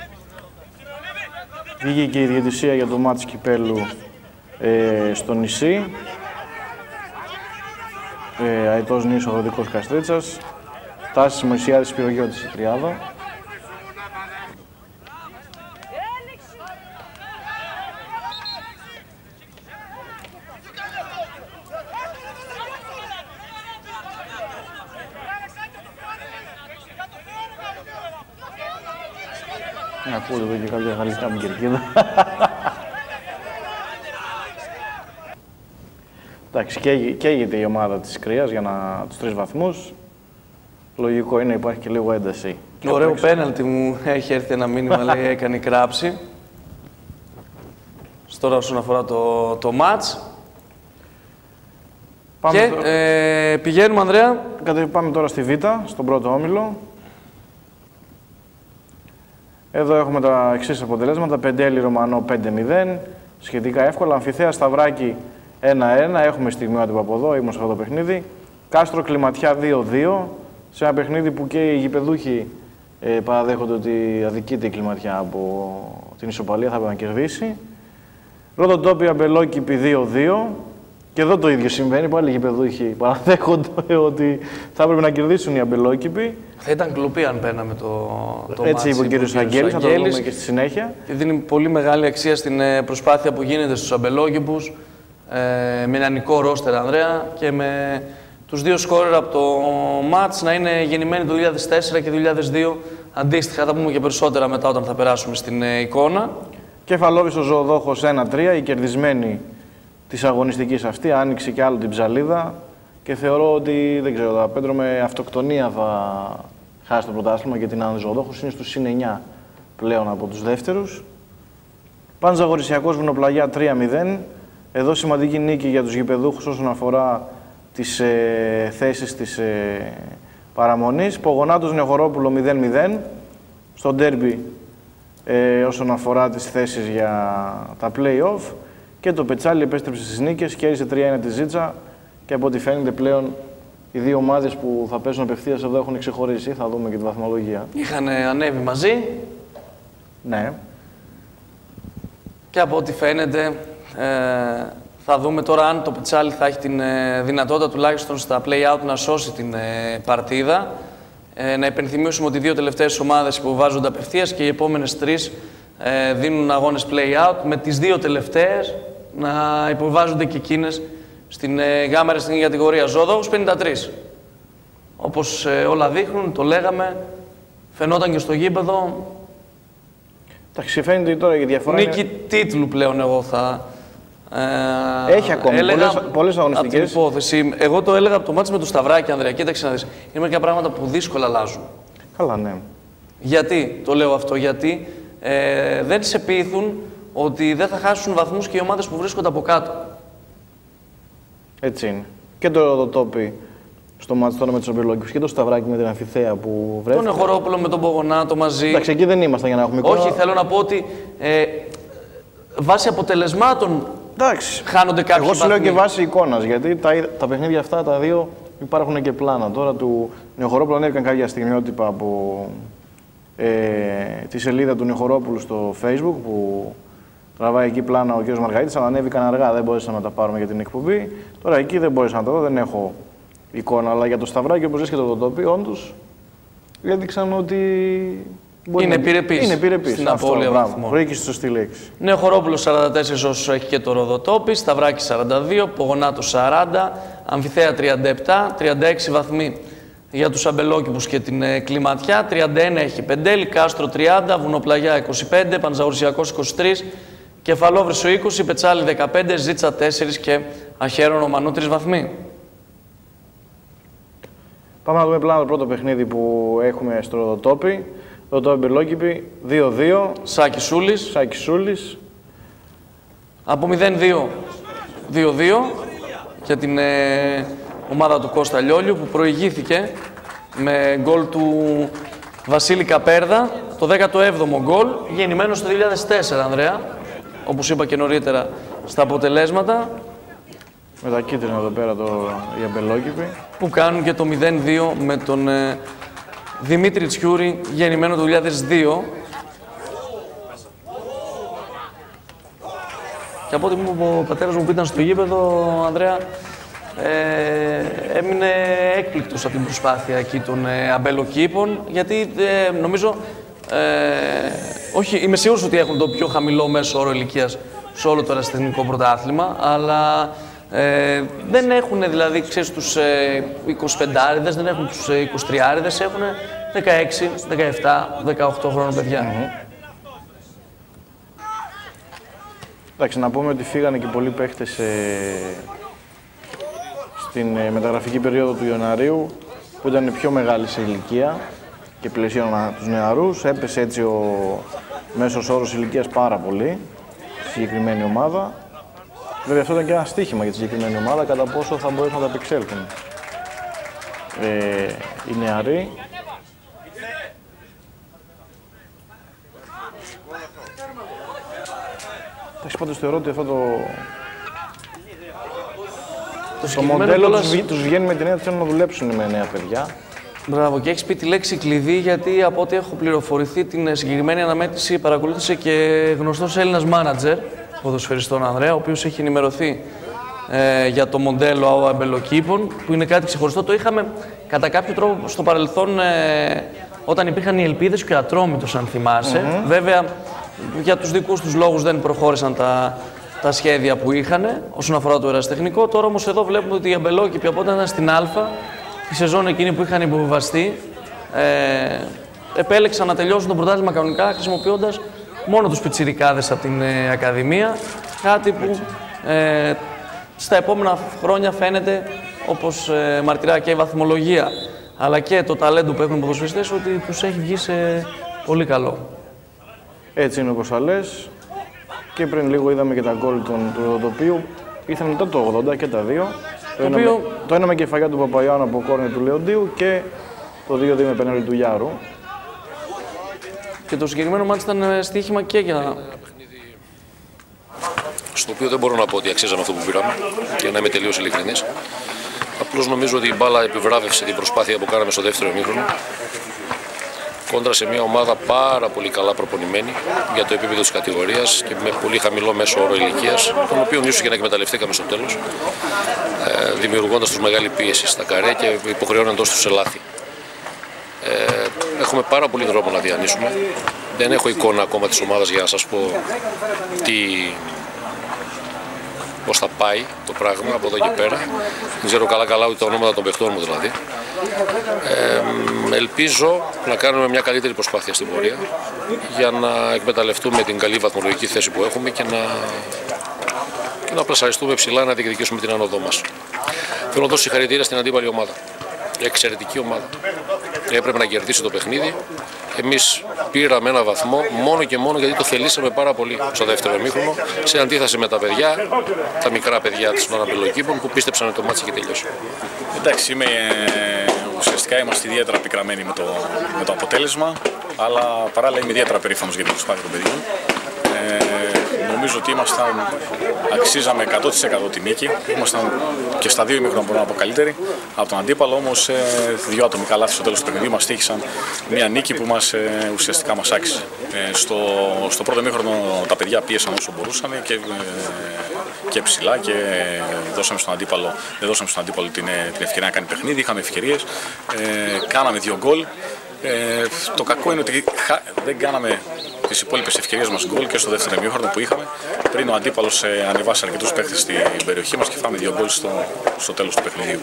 Βγήκε και η διαιτησία για το μάτς κυπέλου στο νησί. Αετός Νήσο, Αγροτικός Καστρίτσας. Τάσης Μωυσιάδης Σπυρογιώτης η τριάδα. Ακούτε εδώ και κάποια γαλλικά με κερκίδα. Εντάξει, καίγεται η ομάδα της Κρίας για τους 3 βαθμούς. Λογικό είναι, υπάρχει και λίγο ένταση. Ωραίο πέναλτι μου έχει έρθει ένα μήνυμα, λέει, έκανε κράψη. Τώρα όσον αφορά το μάτς. Και πηγαίνουμε, Ανδρέα. Πάμε τώρα στη Β, στον πρώτο όμιλο. Εδώ έχουμε τα εξής αποτελέσματα. Πεντέλη Ρωμανό 5-0. Σχετικά εύκολα. Αμφιθέα Σταυράκη 1-1. Έχουμε στιγμιότυπα από εδώ. Ήμουν σε αυτό το παιχνίδι. Κάστρο Κλιματιά 2-2. Σε ένα παιχνίδι που και οι γηπεδούχοι παραδέχονται ότι αδικείται η Κλιματιά από την ισοπαλία. Θα πρέπει να κερδίσει. Ροδοτόπια Μπελόκηπη 2-2. Και εδώ το ίδιο συμβαίνει. Πάλι οι γηπεδούχοι παραδέχονται ότι θα έπρεπε να κερδίσουν οι αμπελόκηποι. Θα ήταν κλοπή αν παίρναμε το Έτσι είπε ο κύριος Αγγέλης, θα το δούμε και στη συνέχεια. Και δίνει πολύ μεγάλη αξία στην προσπάθεια που γίνεται στους αμπελόκηπους, με νεανικό ρόστερ, Ανδρέα, και με τους 2 σκόρερ από το μάτς να είναι γεννημένοι το 2004 και 2002. Αντίστοιχα, θα πούμε και περισσότερα μετά όταν θα περάσουμε στην εικόνα. Κεφαλόβης ο Ζωοδόχος 1-3, οι κερδισμένοι της αγωνιστικής αυτή. Άνοιξε κι άλλο την ψαλίδα και θεωρώ ότι, δεν ξέρω, ο Πέτρο με αυτοκτονία θα χάσει το πρωτάθλημα και την Ανδρεζοδόχος είναι στους συν 9 πλέον από τους δεύτερους. Παν Ζαγοριστιακός Βουνοπλαγιά 3-0. Εδώ σημαντική νίκη για τους γηπεδούχους όσον αφορά τις θέσεις της παραμονής. Πογονάτος Νεοχορόπουλο 0-0 στο ντέρμπι όσον αφορά τις θέσεις για τα play-off. Και το Πετσάλι επέστρεψε στις νίκες, κέρδισε 3-1 τη Ζήτσα και από ό,τι φαίνεται πλέον οι δύο ομάδες που θα παίζουν απευθείας εδώ έχουν ξεχωρίσει. Θα δούμε και τη βαθμολογία. Είχαν ανέβει μαζί. Ναι. Και από ό,τι φαίνεται θα δούμε τώρα αν το Πετσάλι θα έχει την δυνατότητα τουλάχιστον στα play-out να σώσει την παρτίδα. Να υπενθυμίσουμε ότι οι δύο τελευταίες ομάδες υποβάζονται απευθείας και οι επόμενες τρεις δίνουν αγώνες play-out, με τις δύο τελευταίες να υποβάζονται και εκείνες στην γάμερη στην κατηγορία Ζόδοχος 53. Όπως όλα δείχνουν, το λέγαμε, φαινόταν και στο γήπεδο. Εντάξει, φαίνεται τώρα η διαφορά. Νίκη τίτλου πλέον εγώ θα έχει ακόμη πολλές αγωνιστικές. Από την υπόθεση. Εγώ το έλεγα από το μάτς με το Σταυράκι, Ανδρέα. Κοίταξε να δεις. Είναι μερικά πράγματα που δύσκολα αλλάζουν. Καλά, ναι. Γιατί το λέω αυτό, γιατί δεν σε πείθουν ότι δεν θα χάσουν βαθμούς και οι ομάδες που βρίσκονται από κάτω. Έτσι είναι. Και το Ροδοτόπι στο μάτς τώρα με τους Αμπελόκηπους και το Σταυράκι με την Αμφιθέα που βρέθηκε. Τον Εχορόπουλο με τον Πογονάτο μαζί. Εντάξει, εκεί δεν ήμασταν για να έχουμε εικόνα. Όχι, θέλω να πω ότι βάσει αποτελεσμάτων εντάξει, χάνονται κάποιοι βαθμοί. Εγώ σου λέω και βάσει εικόνας, γιατί τα παιχνίδια αυτά τα δύο υπάρχουν και πλάνα. Τώρα του Νεοχορόπουλου ανέβηκαν κάποια στιγμιότυπα από τη σελίδα του Νεοχορόπουλου στο Facebook που τραβάει εκεί πλάνα ο κ. Μαργαρίτης, αλλά ανέβηκαν αργά, δεν μπορέσαμε να τα πάρουμε για την εκπομπή. Τώρα εκεί δεν μπορέσα να τα δω, δεν έχω εικόνα, αλλά για το Σταυράκι όπως βρίσκεται το τοπίο, όντως έδειξαν ότι είναι επιρρεπής στην απώλεια βαθμών. Βρήκε στη σωστή λέξη. Νεοχορόπουλος 44 όσους έχει και το Ροδοτόπι, Σταυράκι 42, Πογονάτος 40, Αμφιθέα 37, 36 βαθμοί για τους Αμπελόκηπους και την Κλιματιά, 31 έχει Πεντέλη, Κάστρο 30, Βουνοπλαγιά 25, Πανζαγοριστιακός 23, Κεφαλόβρυσο 20, Πετσάλι 15, Ζήτσα 4 και Αχέρονο Μανού 3 βαθμοί. Πάμε να δούμε πλάνα το πρώτο παιχνίδι που έχουμε στο Ροδοτόπι. Ροδοτόπι Αμπελόκηποι 2-2. Σάκης Σούλης. Από 0-2, 2-2 για την ομάδα του Κώστα Λιόλιου που προηγήθηκε με γκολ του Βασίλη Καπέρδα, το 17ο γκολ, γεννημένος το 2004, Ανδρέα, όπως είπα και νωρίτερα στα αποτελέσματα. Με τα κίτρινα εδώ πέρα οι Αμπελόκηποι. Που κάνουν και το 0-2 με τον Δημήτρη Τσιούρη, γεννημένο το 2002. Και από ό,τι ο πατέρας μου που ήταν στο γήπεδο, Ανδρέα, έμεινε έκπληκτος από την προσπάθεια εκεί των Αμπελοκήπων, γιατί νομίζω, όχι, είμαι σίγουρος ότι έχουν το πιο χαμηλό μέσο όρο ηλικίας σε όλο το ερασιτεχνικό πρωτάθλημα, αλλά δεν έχουν, δηλαδή, ξέρεις, τους 25άριδες, δεν έχουν τους 23άριδες, έχουν 16, 17, 18 χρόνων παιδιά. Εντάξει, να πούμε ότι φύγανε και πολλοί παίχτες στην μεταγραφική περίοδο του Ιωναρίου που ήταν πιο μεγάλη σε ηλικία και πλαισίωνα τους νεαρούς. Έπεσε έτσι ο μέσος όρος ηλικίας πάρα πολύ στη συγκεκριμένη ομάδα. Βέβαια αυτό ήταν και ένα στοίχημα για τη συγκεκριμένη ομάδα, κατά πόσο θα μπορέσουν να τα απεξέλθουν οι νεαροί. Εντάξει, πάντως θεωρώ ότι αυτό το μοντέλο τους βγαίνει με την έννοια ότι θέλουν να δουλέψουν με νέα παιδιά. Μπράβο, και έχεις πει τη λέξη κλειδί, γιατί από ό,τι έχω πληροφορηθεί την συγκεκριμένη αναμέτρηση παρακολούθησε και γνωστός Έλληνας μάνατζερ ποδοσφαιριστών, Ανδρέα, ο οποίος έχει ενημερωθεί για το μοντέλο Αμπελοκήπων, που είναι κάτι ξεχωριστό. Το είχαμε κατά κάποιο τρόπο στο παρελθόν όταν υπήρχαν οι Ελπίδες και ο Ατρόμητος, αν θυμάσαι. Βέβαια, για τους δικούς τους λόγους δεν προχώρησαν τα σχέδια που είχαν όσον αφορά το ερασιτεχνικό. Τώρα όμως εδώ βλέπουμε ότι οι Αμπελόκηποι από όταν ήταν στην Α, τη σεζόν εκείνη που είχαν υποβιβαστεί, επέλεξαν να τελειώσουν το πρωτάθλημα κανονικά χρησιμοποιώντας μόνο τους πιτσιρικάδες από την Ακαδημία. Κάτι που στα επόμενα χρόνια φαίνεται, όπως μαρτυρά και η βαθμολογία, αλλά και το ταλέντο που έχουν οι ποδοσφαιριστές, ότι τους έχει βγει σε πολύ καλό. Έτσι είναι όπως θα λες. Και πριν λίγο είδαμε και τα γκολ του Ροδοτοπίου. Ήρθαν μετά το 80 και τα δύο. Το ένα με κεφαλιά του Παπαϊάνου από κόρνερ του Λεοντίου και το 2-2 με πέναλτι του Γιάρου. Και το συγκεκριμένο μάτι ήταν στοίχημα και για... Στο οποίο δεν μπορώ να πω ότι αξίζαμε αυτό που πήραμε, για να είμαι τελείως ειλικρινής. Απλώς νομίζω ότι η μπάλα επιβράβευσε την προσπάθεια που κάναμε στο δεύτερο ημίχρονο. Κόντρα σε μια ομάδα πάρα πολύ καλά προπονημένη για το επίπεδο της κατηγορίας και με πολύ χαμηλό μέσο όρο ηλικίας, τον οποίο ίσως και να εκμεταλλευτήκαμε στο τέλος, δημιουργώντας τους μεγάλη πίεση στα καρέ και υποχρεώνοντας τους σε λάθη. Έχουμε πάρα πολύ δρόμο να διανύσουμε. Δεν έχω εικόνα ακόμα της ομάδας για να σας πω πώς θα πάει το πράγμα από εδώ και πέρα. Δεν ξέρω καλά ούτε τα ονόματα των παιχτών μου δηλαδή. Ελπίζω να κάνουμε μια καλύτερη προσπάθεια στην πορεία για να εκμεταλλευτούμε την καλή βαθμολογική θέση που έχουμε και να πλασαριστούμε ψηλά, να διεκδικήσουμε την άνοδό μας. Θέλω να δώσω συγχαρητήρια στην αντίπαλη ομάδα. Εξαιρετική ομάδα. Έπρεπε να κερδίσει το παιχνίδι. Εμείς πήραμε ένα βαθμό μόνο και μόνο γιατί το θελήσαμε πάρα πολύ στο δεύτερο ημίχρονο, σε αντίθεση με τα παιδιά, τα μικρά παιδιά της Αναπηλοκήπων που πίστεψαν ότι το μάτσι και τελειώσει. Εντάξει, ουσιαστικά είμαστε ιδιαίτερα πικραμένοι με το αποτέλεσμα, αλλά παράλληλα είμαι ιδιαίτερα περήφανος για την προσπάθεια των παιδιών. Νομίζω ότι αξίζαμε 100% τη νίκη. Ήμασταν και στα δύο ημίχρονα μπορώ να πω καλύτεροι από τον αντίπαλο, όμως δύο ατομικά λάθη στο τέλος του παιχνιδιού μας τύχησαν μια νίκη που ουσιαστικά μας άξιζε. Στο πρώτο ημίχρονο τα παιδιά πίεσαν όσο μπορούσαν και ψηλά και δεν δώσαμε στον αντίπαλο την ευκαιρία να κάνει παιχνίδι. Είχαμε ευκαιρίες, κάναμε 2 γκολ. Το κακό είναι ότι δεν κάναμε τις υπόλοιπες ευκαιρίες μας γκολ και στο δεύτερο ημίχρονο που είχαμε πριν ο αντίπαλος ανεβάσει αρκετούς παίχτες στην περιοχή μας και φάμε 2 γκολ στο τέλος του παιχνιδιού.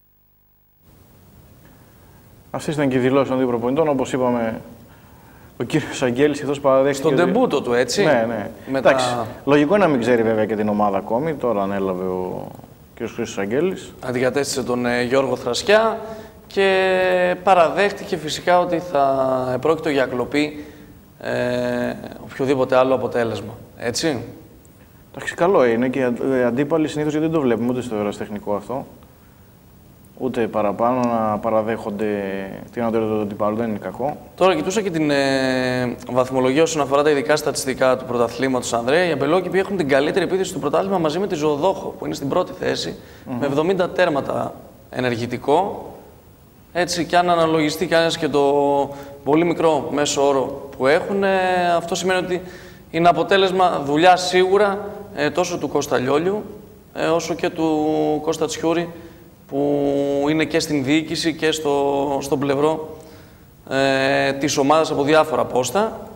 Αυτή ήταν και η δηλώση των δύο προπονητών. Όπως είπαμε, ο κύριος Αγγέλης εχθώς παραδέχτηκε. Στον τεμπούτο του, έτσι. Ναι. Εντάξει, λογικό είναι να μην ξέρει βέβαια και την ομάδα ακόμη. Τώρα ανέλαβε ο κύριος Χρήστος Αγγέλης. Αντικατέστησε τον Γιώργο Θρασκιά και παραδέχτηκε φυσικά ότι θα επρόκειτο για κλοπή οποιοδήποτε άλλο αποτέλεσμα. Έτσι. Εντάξει, καλό είναι και οι αντίπαλοι συνήθως γιατί δεν το βλέπουμε ούτε στο ερασιτεχνικό αυτό. Ούτε παραπάνω να παραδέχονται την ανωτερότητα του αντιπάλου, δεν είναι κακό. Τώρα κοιτούσα και την βαθμολογία όσον αφορά τα ειδικά στατιστικά του πρωταθλήματος, Ανδρέα. Οι αμπελόκηποι έχουν την καλύτερη επίθεση του πρωτάθλημα μαζί με τη Ζωοδόχο, που είναι στην πρώτη θέση, με 70 τέρματα ενεργητικό. Έτσι, και αν αναλογιστεί κανένας και το πολύ μικρό μέσο όρο που έχουν, αυτό σημαίνει ότι είναι αποτέλεσμα δουλειά σίγουρα τόσο του Κώστα Λιόλιου, όσο και του Κώστα Τσιούρη, που είναι και στην διοίκηση και στον πλευρό της ομάδας από διάφορα πόστα.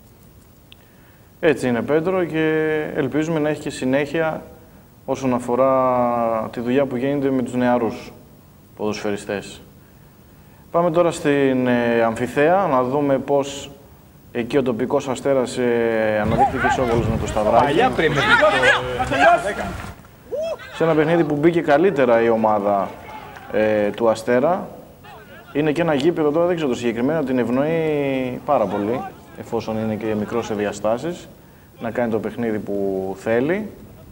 Έτσι είναι, Πέτρο, και ελπίζουμε να έχει και συνέχεια όσον αφορά τη δουλειά που γίνεται με τους νεαρούς ποδοσφαιριστές. Πάμε τώρα στην Αμφιθέα, να δούμε πώς εκεί ο τοπικός Αστέρας αναδείχθηκε ισόβολος με το Σταυράκι. Σε ένα παιχνίδι που μπήκε καλύτερα η ομάδα του Αστέρα. Είναι και ένα γήπεδο, τώρα δεν ξέρω το συγκεκριμένο, την ευνοεί πάρα πολύ, εφόσον είναι και μικρό σε διαστάσεις, να κάνει το παιχνίδι που θέλει.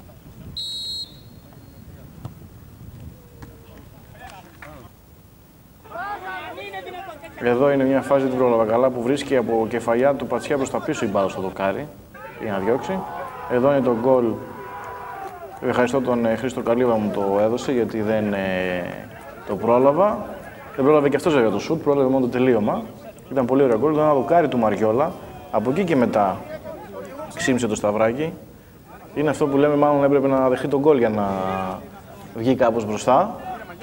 Εδώ είναι μια φάση, την πρόλαβα καλά, που βρίσκει από κεφαλιά του Πατσιά προς τα πίσω η μπάλα στο δοκάρι για να διώξει. Εδώ είναι το γκολ. Ευχαριστώ τον Χρήστο Καλίβα μου το έδωσε, γιατί δεν το πρόλαβα. Δεν πρόλαβε και αυτός βέβαια το σουτ, πρόλαβε μόνο το τελείωμα. Ήταν πολύ ωραίο γκολ, ήταν ένα δοκάρι του Μαριόλα. Από εκεί και μετά ξύμισε το Σταυράκι. Είναι αυτό που λέμε, μάλλον έπρεπε να δεχτεί τον γκολ για να βγει κάπως μπροστά.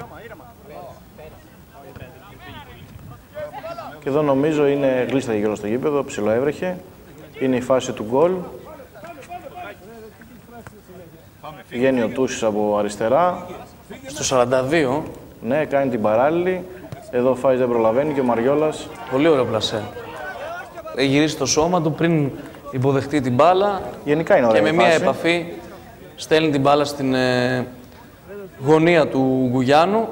Και εδώ νομίζω είναι γλίσταγε κιόλας στο γήπεδο, ψιλοέβρεχε. Είναι η φάση του γκολ. Βγαίνει ο Τούσης από αριστερά. Στο 42. Ναι, κάνει την παράλληλη. Εδώ φάει δεν προλαβαίνει και ο Μαριόλας. Πολύ ωραίο πλασέ. Έχει γυρίσει το σώμα του πριν υποδεχτεί την μπάλα. Γενικά είναι ωραία. Και με μια επαφή στέλνει την μπάλα γωνία του Γκουγιάννου.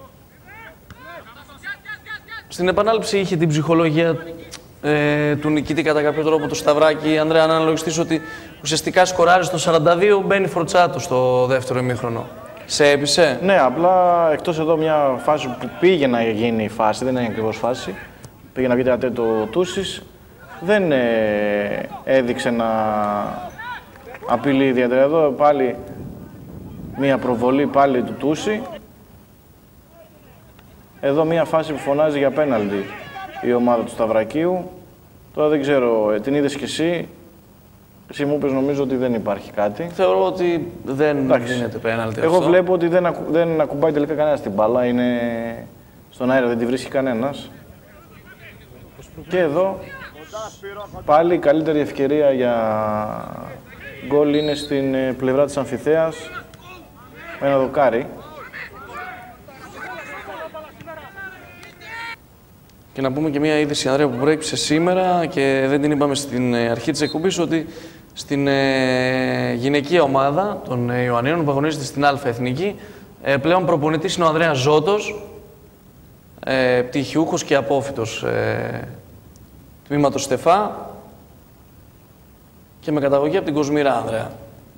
Στην επανάληψη είχε την ψυχολογία του νικητή κατά κάποιο τρόπο το Σταυράκι. Ανδρέα, να αναλογιστείς ότι ουσιαστικά σκοράρει στο 42, μπαίνει Φορτσάτο στο δεύτερο ημίχρονο. Σε έπεισε? Ναι, απλά εκτός εδώ μια φάση που πήγε να γίνει η φάση, δεν είναι ακριβώς φάση, πήγε να βγει το Τούσης, δεν έδειξε να απειλεί ιδιαίτερα. Εδώ πάλι μια προβολή πάλι του Τούση. Εδώ μια φάση που φωνάζει για πέναλτι η ομάδα του Σταυρακίου. Τώρα δεν ξέρω, την είδες κι εσύ. Εσύ μου είπες νομίζω ότι δεν υπάρχει κάτι. Θεωρώ ότι δεν δίνεται πέναλτι. Εγώ βλέπω ότι δεν ακουμπάει τελικά κανένας την μπάλα. Είναι στον αέρα, δεν τη βρίσκει κανένας. Και εδώ πάλι η καλύτερη ευκαιρία για γκολ είναι στην πλευρά της Αμφιθέας. Με ένα δοκάρι. Και να πούμε και μια είδηση, Ανδρέα, που προέκυψε σήμερα και δεν την είπαμε στην αρχή της εκπομπής, ότι στην γυναικεία ομάδα των Ιωαννίνων που αγωνίζεται στην Α Εθνική, πλέον προπονητής είναι ο Ανδρέας Ζώτος, πτυχιούχος και απόφοιτος τμήματος Στεφά και με καταγωγή από την Κοσμηρά, Ανδρέα.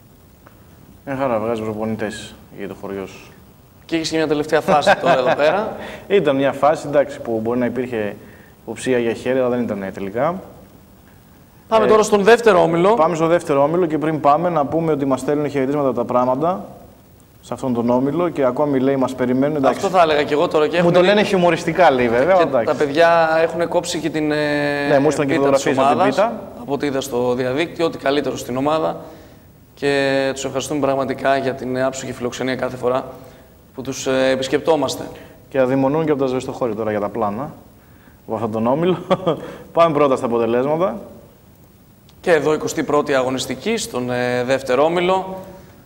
Μια χαρά, βγάζει προπονητές για το χωριό σου. Και έχεις και μια τελευταία φάση τώρα εδώ πέρα. Ήταν μια φάση, εντάξει, που μπορεί να υπήρχε υποψία για χέρι, αλλά δεν ήταν τελικά. Πάμε τώρα στον δεύτερο όμιλο. Πάμε στο δεύτερο όμιλο και πριν πάμε να πούμε ότι μας στέλνουν χαιρετίσματα από τα πράγματα σε αυτόν τον όμιλο και ακόμη λέει μας περιμένουν. Εντάξει. Αυτό θα έλεγα και εγώ τώρα. Και μου το λένε χιουμοριστικά, λέει βέβαια. Και τα παιδιά έχουν κόψει και την πίτα της ομάδας. Από ό,τι είδα στο διαδίκτυο, ό,τι καλύτερο στην ομάδα. Και τους ευχαριστούμε πραγματικά για την άψογη φιλοξενία κάθε φορά που τους επισκεπτόμαστε. Και αδειμονούν και από τα Σβεστοχώρη τώρα για τα πλάνα από αυτόν τον όμιλο. Πάμε πρώτα στα αποτελέσματα. Και εδώ 21η αγωνιστική στον δεύτερο όμιλο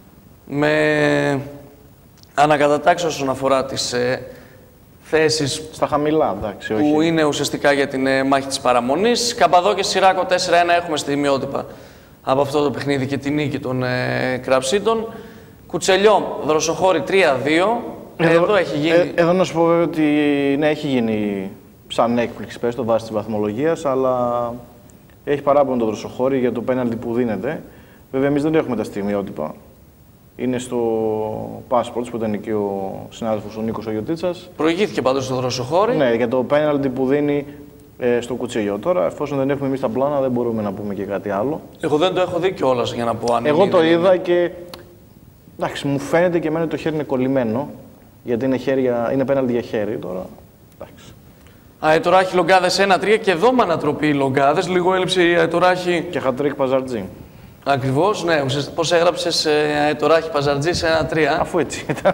με ανακατατάξεις όσον αφορά τις θέσεις στα χαμηλά, εντάξει, που όχι. Είναι ουσιαστικά για την μάχη της παραμονής. Καπαδό Σιράκο 4-1 έχουμε στιγμιότυπα από αυτό το παιχνίδι και τη νίκη των Κραψίτων. Κουτσελιό, Δροσοχώρη 3-2. Εδώ έχει γίνει. Εδώ να σου πω βέβαια ότι ναι, έχει γίνει σαν έκπληξη πες το βάση της βαθμολογίας, αλλά έχει παράπονο το Δροσοχώρη για το πέναλτι που δίνεται. Βέβαια, εμείς δεν έχουμε τα στιγμιότυπα. Είναι στο passports που ήταν εκεί ο συνάδελφος ο Νίκος Αγιωτίτσας. Προηγήθηκε πάντως στο Δροσοχώρη. Ναι, για το πέναλτι που δίνει στο Κουτσελιό. Τώρα, εφόσον δεν έχουμε εμείς τα πλάνα, δεν μπορούμε να πούμε και κάτι άλλο. Εγώ δεν το έχω δει κιόλας για να πω αν εγώ είναι. Το είδα και. Εντάξει, μου φαίνεται και εμένα ότι το χέρι είναι κολλημένο. Γιατί είναι πέναλτι για χέρι τώρα. Εντάξει. Αετοράχη Λογκάδες 1-3 και εδώ με ανατροπή Λογκάδες. Λίγο έλειψε η Αετοράχη. Και χατρίκ Παζαρτζή. Ακριβώς, ναι. Πώς έγραψες Αετοράχη Παζαρτζή σε 1-3. Αφού έτσι ήταν.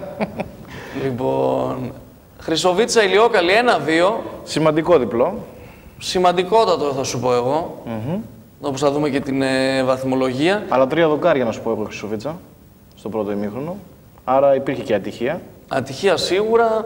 Λοιπόν. Χρυσοβίτσα Ηλιόκαλη 1-2. Σημαντικό διπλό. Σημαντικότατο θα σου πω εγώ. Όπως θα δούμε και την βαθμολογία. Αλλά 3 δοκάρια να σου πω εγώ Χρυσοβίτσα στο πρώτο ημίχρονο. Άρα υπήρχε και ατυχία. Ατυχία σίγουρα.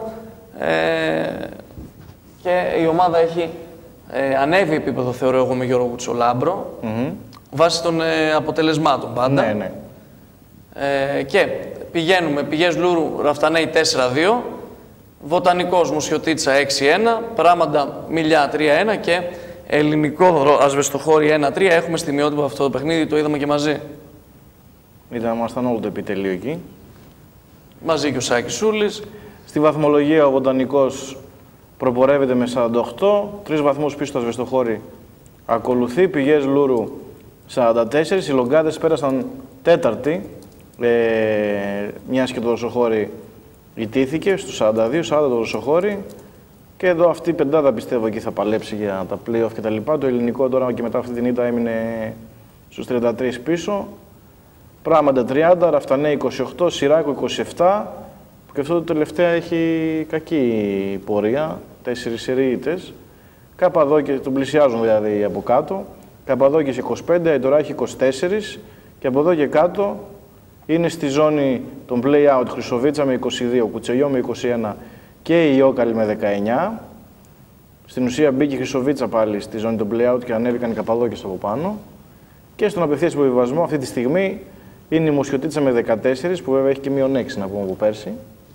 Και η ομάδα έχει ανέβει επίπεδο, θεωρώ εγώ, με Γιώργο Κουτσολάμπρο. Βάσει των αποτελεσμάτων πάντα. Ναι, ναι. Και πηγαίνουμε, πηγές Λούρου Ραφτανέη 4-2. Βοτανικός Μουσιωτίτσα 6-1. Πράμαντα Μιλιά 3-1 και Ελληνικό Ασβεστοχώρη 1-3. Έχουμε στιγμιότυπο αυτό το παιχνίδι, το είδαμε και μαζί. Ήμασταν όλο το επιτελείο εκεί. Μαζί και ο Σάκης Σούλης. Στη βαθμολογία ο Βοτανικός προπορεύεται με 48, 3 βαθμούς πίσω στο Ασβεστοχώρη ακολουθεί, πηγές Λούρου 44, οι Λογκάδες πέρασαν τέταρτη, μιας και το Δροσοχώρη ιτήθηκε στους 42, 40 το Δροσοχώρη και εδώ αυτή η πεντάδα πιστεύω εκεί θα παλέψει για τα play-off κτλ. Το ελληνικό τώρα και μετά αυτή την ήττα έμεινε στους 33 πίσω. Πράμαντα 30, Ραφτανέ 28, Σιράκο 27, που και αυτό το τελευταία έχει κακή πορεία, 4 σερίτες. Καπαδόκες, τον πλησιάζουν δηλαδή από κάτω. Καπαδόκες 25, Αιτοράχη 24 και από εδώ και κάτω είναι στη ζώνη των play-out Χρυσοβίτσα με 22, Κουτσελιό με 21 και η Ιόκαλη με 19. Στην ουσία μπήκε η Χρυσοβίτσα πάλι στη ζώνη των play-out και ανέβηκαν οι Καπαδόκες από πάνω. Και στον απευθείας υποβιβασμό αυτή τη στιγμή Είναι η Μοσχιωτίτσα με 14, που βέβαια έχει και -6 να πούμε από πέρσι.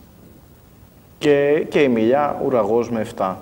Και η Μιλιά Ουραγός με 7.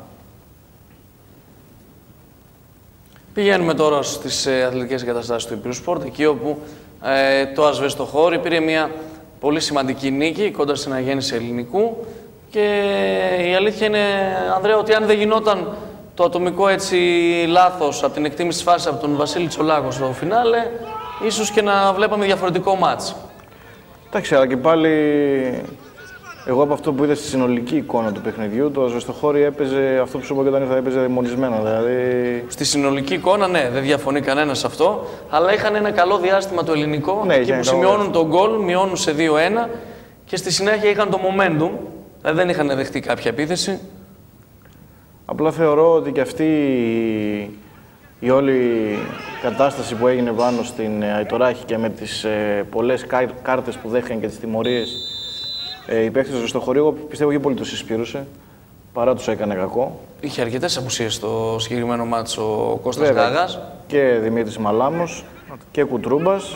Πηγαίνουμε τώρα στις αθλητικές εγκαταστάσεις του Υπήρου Σπορτ, εκεί όπου το Ασβεστοχώρι πήρε μια πολύ σημαντική νίκη κοντά στην Αγέννηση Ελληνικού. Και η αλήθεια είναι, Ανδρέα, ότι αν δεν γινόταν το ατομικό έτσι λάθος από την εκτίμηση της φάσης από τον Βασίλη Τσολάκο στο φινάλε, ίσως και να βλέπαμε διαφορετικό μάτς. Εντάξει, αλλά και πάλι εγώ από αυτό που είδα στη συνολική εικόνα του παιχνιδιού, το Ασβεστοχώρι έπαιζε αυτό που σου είπα και όταν ήρθα, έπαιζε δαιμονισμένα. Δηλαδή... Στη συνολική εικόνα, ναι, δεν διαφωνεί κανένας σε αυτό, αλλά είχαν ένα καλό διάστημα το ελληνικό, ναι, εκεί που σημειώνουν τον γκολ, μειώνουν σε 2-1 και στη συνέχεια είχαν το momentum, δηλαδή δεν είχαν δεχτεί κάποια επίθεση. Απλά θεωρώ ότι και αυτή η όλη κατάσταση που έγινε πάνω στην Αϊτοράχη και με τις πολλές κάρτες που δέχτηκαν και τις τιμωρίες, οι παίκτες του Ασβεστοχωρίου, εγώ πιστεύω και πολύ τους συσπήρωσε, παρά τους έκανε κακό. Είχε αρκετές απουσίες στο συγκεκριμένο μάτς ο Κώστας Γάγας. Και Δημήτρης Μαλάμος και Κουτρούμπας.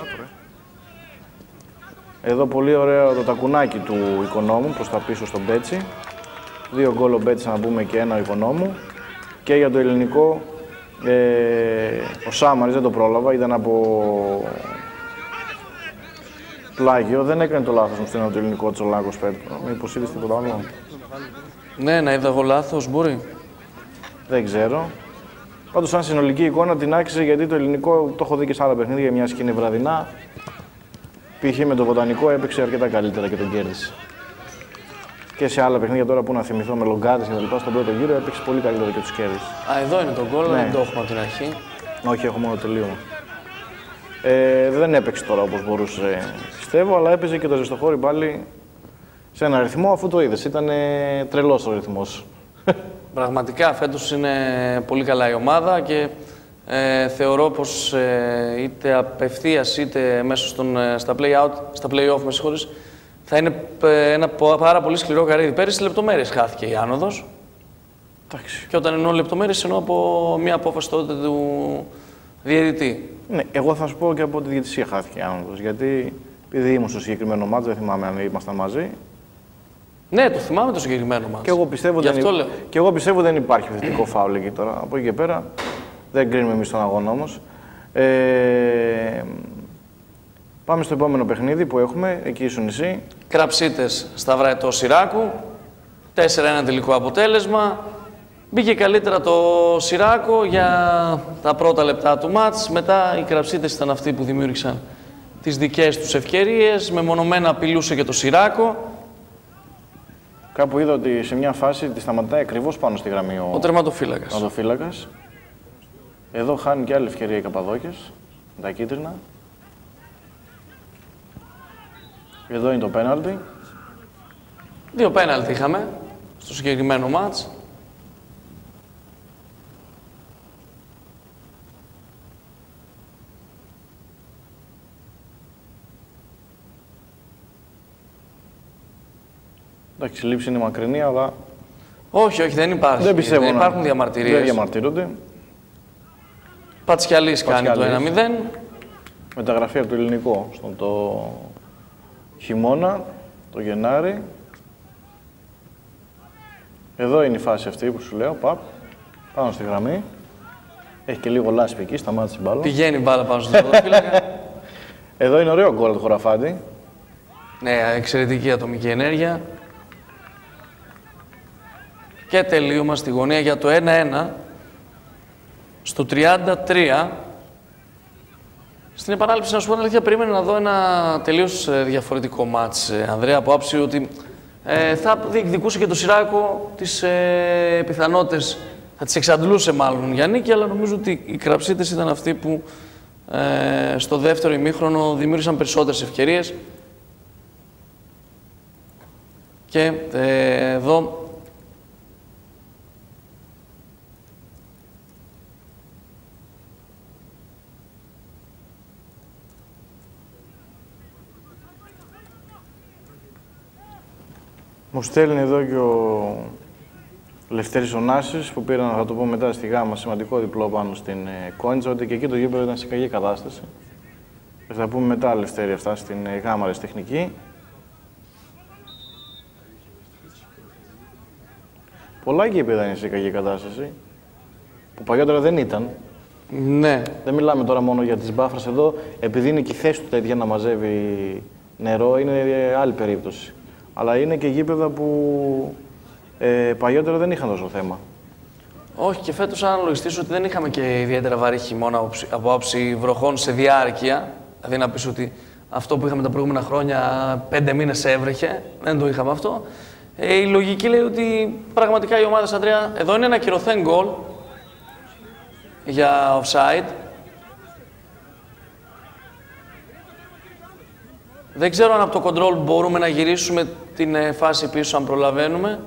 Εδώ πολύ ωραίο το τακουνάκι του Οικονόμου προς τα πίσω στον Μπέτσι. 2 γκολ ο Μπέτσι να πούμε και 1 ο Οικονόμου. Και για το ελληνικό, ο Σάμαρης δεν το πρόλαβα, ήταν από πλάγιο, δεν έκανε το λάθος μου στην το ελληνικό Τσολάκος Πέτρο. Μήπως είδες τίποτα άλλο? Ναι, να είδα εγώ λάθος, μπορεί. Δεν ξέρω. Πάντως, σαν συνολική εικόνα την άξιζε, γιατί το ελληνικό το έχω δει και σε άλλα παιχνίδια, μια σκηνή βραδινά. Π.χ. με το Βοτανικό έπαιξε αρκετά καλύτερα και τον κέρδισε. Και σε άλλα παιχνίδια τώρα που να θυμηθώ με λογκάδες και τα λοιπά, στον πρώτο γύρο έπαιξε πολύ καλύτερα και τους κέρδισε. Α, εδώ είναι το γκολ, ναι. Δεν το έχουμε από την αρχή. Όχι, έχω μόνο τελείωμα. Δεν έπαιξε τώρα όπως μπορούσε, πιστεύω, αλλά έπαιζε και το Ασβεστοχώρι πάλι σε ένα ρυθμό, αφού το είδες. Ήταν τρελός ο ρυθμός. Πραγματικά φέτος είναι πολύ καλά η ομάδα και θεωρώ πως είτε απευθείας είτε μέσω στα play-off, με συγχωρείς, θα είναι ένα πάρα πολύ σκληρό καρύδι. Πέρυσι λεπτομέρειες χάθηκε η άνοδος. Εντάξει. Και όταν εννοώ λεπτομέρειες, εννοώ από μια απόφαση τότε του διαιτητή. Ναι, εγώ θα σου πω και από τη διαιτησία χάθηκε η άνοδος. Γιατί επειδή ήμουν στο συγκεκριμένο μάτς, δεν θυμάμαι αν ήμασταν μαζί. Ναι, το θυμάμαι το συγκεκριμένο μάτς. Και εγώ πιστεύω δεν υπάρχει θετικό φάουλ εκεί τώρα. Από εκεί και πέρα δεν κρίνουμε εμείς τον αγώνα όμως. Πάμε στο επόμενο παιχνίδι που έχουμε εκεί στο νησί. Κραψίτες Σταυραετό Σιράκου. 4-1 τελικό αποτέλεσμα. Μπήκε καλύτερα το Σιράκο για τα πρώτα λεπτά του μάτς. Μετά οι Κραψίτες ήταν αυτοί που δημιούργησαν τις δικές τους ευκαιρίες. Μεμονωμένα απειλούσε και το Σιράκο. Κάπου είδα ότι σε μια φάση τη σταματάει ακριβώς πάνω στη γραμμή ο τερματοφύλακας. Εδώ χάνει και άλλη ευκαιρία οι Καπαδόκες, τα κίτρινα. Εδώ είναι το πέναλτι. 2 πέναλτι είχαμε στο συγκεκριμένο μάτς. Εντάξει, η λήψη είναι μακρινή, αλλά... Όχι, δεν υπάρχει. Δεν πιστεύω δεν υπάρχουν διαμαρτυρίες. Δεν διαμαρτύρονται. Πατσιαλής κάνει το 1-0. Μεταγραφή από το ελληνικό στον το χειμώνα, το Γενάρη. Εδώ είναι η φάση αυτή που σου λέω, πάνω στη γραμμή. Έχει και λίγο λάσπη εκεί, σταμάτησε η μπάλα. Πηγαίνει η μπάλα πάνω στον τερματοφύλακα. Εδώ είναι ωραίο γκολ του Χωραφάντη. Ναι, εξαιρετική ατομική ενέργεια. Και τελείωμα στη γωνία για το 1-1. Στο 33. Στην επανάληψη, να σου πω την αλήθεια, περίμενα να δω ένα τελείως διαφορετικό μάτς, Ανδρέα, από άψη ότι θα διεκδικούσε και το Σιράκο τις πιθανότητες, θα τις εξαντλούσε μάλλον για νίκη, αλλά νομίζω ότι οι Κραψίτες ήταν αυτοί που στο δεύτερο ημίχρονο δημιούργησαν περισσότερες ευκαιρίες. Και εδώ μου στέλνει εδώ και ο Λευτέρης Ωνάσης που πήραν, θα το πω μετά, στη Γάμα σημαντικό διπλό πάνω στην Κόντζα, ότι και εκεί το γήπεδο ήταν σε κακή κατάσταση. Θα τα πούμε μετά, Λευτέρη, αυτά στην γάμα τεχνική. Πολλά γήπεδα είναι σε κακή κατάσταση, που παλιότερα δεν ήταν. Ναι. Δεν μιλάμε τώρα μόνο για τις μπάφρες εδώ, επειδή είναι και η θέση του τέτοια να μαζεύει νερό, είναι άλλη περίπτωση. Αλλά είναι και γήπεδα που παλιότερα δεν είχαν τόσο θέμα. Όχι, και φέτος αν αναλογιστείς ότι δεν είχαμε και ιδιαίτερα βαρύ χειμώνα από άψη βροχών σε διάρκεια, δηλαδή να πεις ότι αυτό που είχαμε τα προηγούμενα χρόνια 5 μήνες έβρεχε, δεν το είχαμε αυτό. Η λογική λέει ότι πραγματικά οι ομάδες, Αντρέα, εδώ είναι ένα ακυρωθέν γκολ για offside. Δεν ξέρω αν από το control μπορούμε να γυρίσουμε την φάση πίσω, αν προλαβαίνουμε.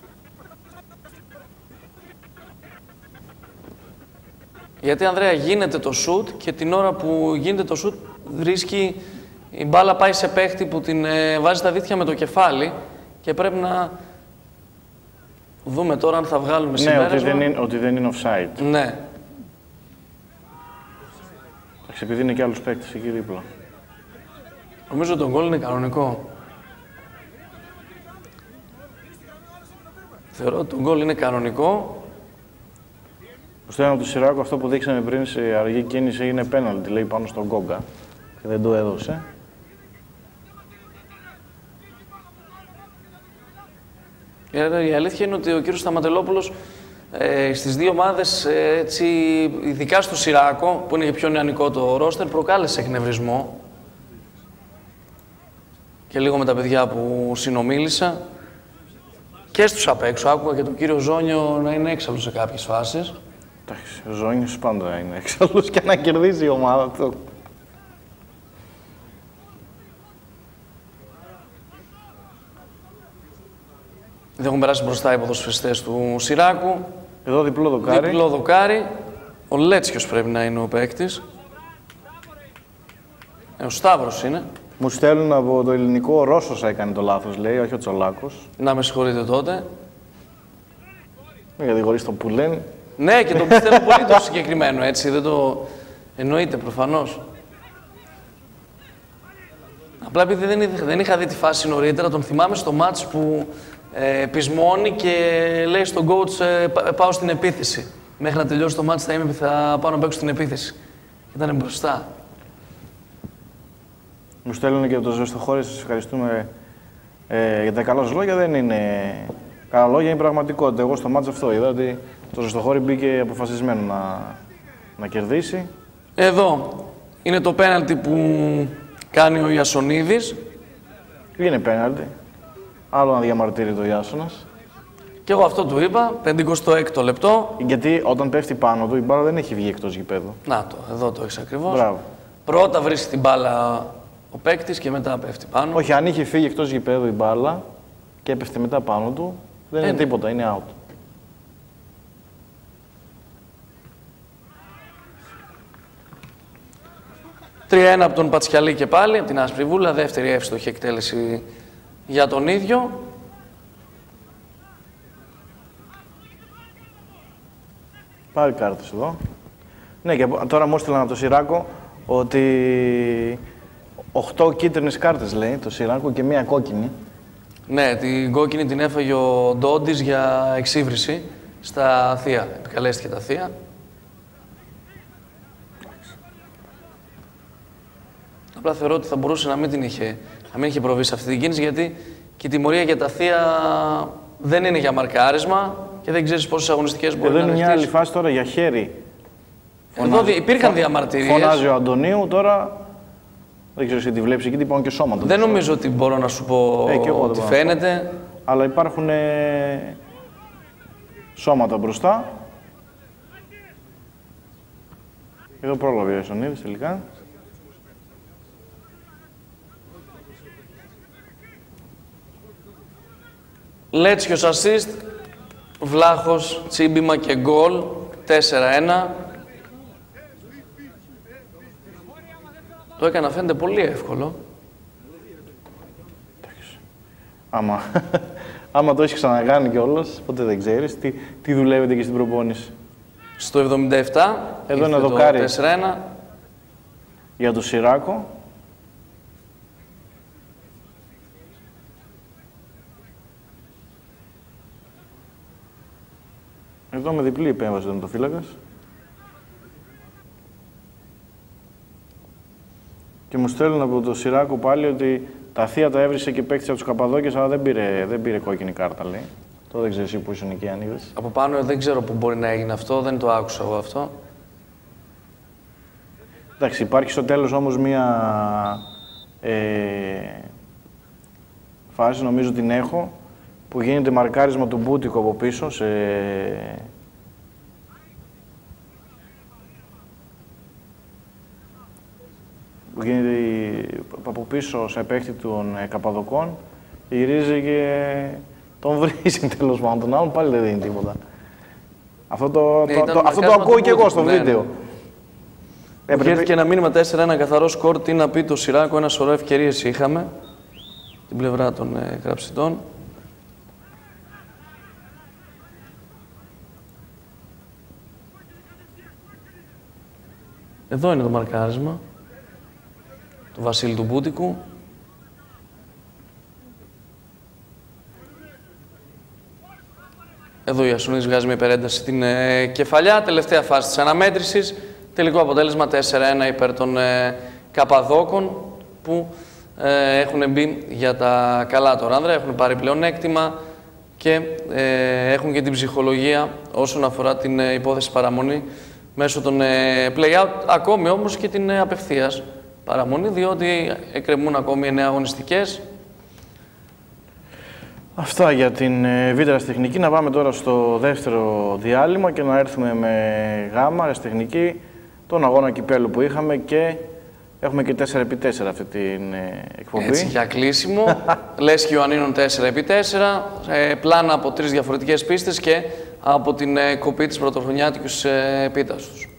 Γιατί, Ανδρέα, γίνεται το shoot και την ώρα που γίνεται το shoot βρίσκει η μπάλα πάει σε παίχτη που την βάζει στα δίχτυα με το κεφάλι και πρέπει να δούμε τώρα αν θα βγάλουμε συμπέρασμα. Ναι, ότι δεν είναι offside. Ναι. Εντάξει, επειδή είναι και άλλους παίκτες εκεί δίπλα. Νομίζω ότι το γκολ είναι κανονικό. Θεωρώ ότι το γκολ είναι κανονικό. Στο ένα του Σιράκου, αυτό που δείξαμε πριν σε αργή κίνηση είναι πέναλτι, λέει, πάνω στον Γκόγκα και δεν το έδωσε. Η αλήθεια είναι ότι ο κύριος Σταματελόπουλος στις δύο ομάδες, έτσι, ειδικά στο Σιράκο, που είναι και πιο νεανικό το ρόστερ, προκάλεσε εκνευρισμό. Και λίγο με τα παιδιά που συνομίλησα. Και στους απ' έξω, άκουγα και τον κύριο Ζόνιο να είναι έξαλλος σε κάποιες φάσεις. Εντάξει, ο Ζόνιος πάντα είναι έξαλλος και να κερδίζει η ομάδα του. Δεν έχουν περάσει μπροστά οι ποδοσφαιριστές του Σιράκου. Εδώ διπλό δοκάρι. Διπλό δοκάρι. Ο Λέτσιος πρέπει να είναι ο παίκτης. Ο Σταύρος είναι. Μου στέλνουν από το ελληνικό, ο Ρώσος έκανε το λάθος, λέει, όχι ο Τσολάκος. Να με συγχωρείτε τότε. Γιατί χωρίς το που λένε. Ναι, και το πιστεύω πολύ το συγκεκριμένο, έτσι. Δεν το εννοείται προφανώς. Απλά επειδή δεν είχα δει τη φάση νωρίτερα, τον θυμάμαι στο μάτς που πεισμώνει και λέει στον coach πάω στην επίθεση. Μέχρι να τελειώσει το μάτς θα πάω να παίξω στην επίθεση. Ήταν μπροστά. Μου στέλνουν και από το Ζεστοχώρη, σας ευχαριστούμε για τα καλά σας λόγια. Δεν είναι καλά λόγια, είναι πραγματικότητα. Εγώ στο μάτς αυτό είδα ότι το Ζεστοχώρη μπήκε αποφασισμένο να κερδίσει. Εδώ είναι το πέναλτι που κάνει ο Ιασονίδης. Είναι πέναλτι. Άλλο να διαμαρτύρει το Ιάσονας. Και εγώ αυτό του είπα, 56ο λεπτό. Γιατί όταν πέφτει πάνω του, η μπάλα δεν έχει βγει εκτός γηπέδου. Να το, εδώ το έχεις ακριβώς. Μπράβο. Πρώτα βρίσκει την μπάλα ο παίκτης και μετά πέφτει πάνω. Όχι, αν είχε φύγει εκτός γηπέδου η μπάλα και έπεφτε μετά πάνω του, δεν είναι τίποτα, είναι out. «3-1 από τον Πατσιαλή και πάλι, από την Άσπρη Βούλα, δεύτερη εύστοχη εκτέλεση για τον ίδιο. Πάρει κάρτες εδώ. Ναι, και τώρα μου έστειλαν από το Σιράκο ότι 8 κίτρινες κάρτες, λέει, το Σιράκο και μία κόκκινη. Ναι, την κόκκινη την έφαγε ο Ντόντις για εξύβριση στα θεία. Επικαλέστηκε τα θεία. Απλά θεωρώ ότι θα μπορούσε να μην είχε προβεί σε αυτή την κίνηση, γιατί και η τιμωρία για τα θεία δεν είναι για μαρκάρισμα και δεν ξέρεις πόσες αγωνιστικές μπορεί να είναι δεχτείς. μια άλλη φάση τώρα για χέρι. Εδώ υπήρχαν διαμαρτυρίες. Φωνάζει ο Αντωνίου, τώρα δεν ξέρω εσύ τι βλέπεις εκεί, τυπώνουν και σώματα. Δεν νομίζω ότι μπορώ να σου πω ότι φαίνεται. Αλλά υπάρχουν σώματα μπροστά. Εδώ πρόλαβε ο Ιασονίδης τελικά. Λέτσιος assist, Βλάχος, τσίμπημα και γκολ, 4-1. Το έκανα φαίνεται πολύ εύκολο. Άμα το έχει ξανακάνει κιόλας, ποτέ δεν ξέρεις τι δουλεύετε και στην προπόνηση. Στο 77, εδώ είναι δοκάρι. 4-1. για τον Σιράκο. Εδώ με διπλή επέμβαση ήταν το φύλακας. Και μου στέλνουν από το Σιράκο πάλι ότι τα θεία τα έβρισε και παίκτης από τους Καπαδόκες, αλλά δεν πήρε κόκκινη κάρτα, λέει. Το δεν ξέρεις εσύ που ήσουν εκεί, αν είδες. Από πάνω δεν ξέρω πού μπορεί να έγινε αυτό, δεν το άκουσα εγώ αυτό. Εντάξει, υπάρχει στο τέλος όμως μία φάση, νομίζω την έχω, που γίνεται μαρκάρισμα του Μπούτικου από πίσω που γίνεται από πίσω σε παίχτη των Καπαδοκών, γυρίζει και τον βρίζει τέλος πάντων. Τον άλλον πάλι δεν δίνει τίποτα. Αυτό το ακούω και εγώ στο βίντεο. Βγήκε ένα μήνυμα 4-1 καθαρό σκορ. Τι να πει το Σιράκο, ένα σωρό ευκαιρίες είχαμε την πλευρά των γραψιτών. Εδώ είναι το μαρκάρισμα του Βασίλη του Μπούτικου. Εδώ η Ασουνής βγάζει με υπερένταση στην κεφαλιά. Τελευταία φάση της αναμέτρησης. Τελικό αποτέλεσμα 4-1 υπέρ των Καπαδόκων που έχουν μπει για τα καλά τώρα. Άνδρα, έχουν πάρει πλεονέκτημα και έχουν και την ψυχολογία όσον αφορά την υπόθεση παραμονή μέσω των play-out, ακόμη όμως και την απευθείας παραμονή, διότι εκκρεμούν ακόμη 9 αγωνιστικές. Αυτά για την Β' Ερασιτεχνική. Να πάμε τώρα στο δεύτερο διάλειμμα και να έρθουμε με Γ' Ερασιτεχνική, τον αγώνα κυπέλου που είχαμε και έχουμε και 4x4 αυτή την εκπομπή. Έτσι, για κλείσιμο. Λέσχη Ιωαννίνων 4x4, πλάνα από 3 διαφορετικές πίστες και από την κοπή της πρωτοχρονιάτικης επίτασους.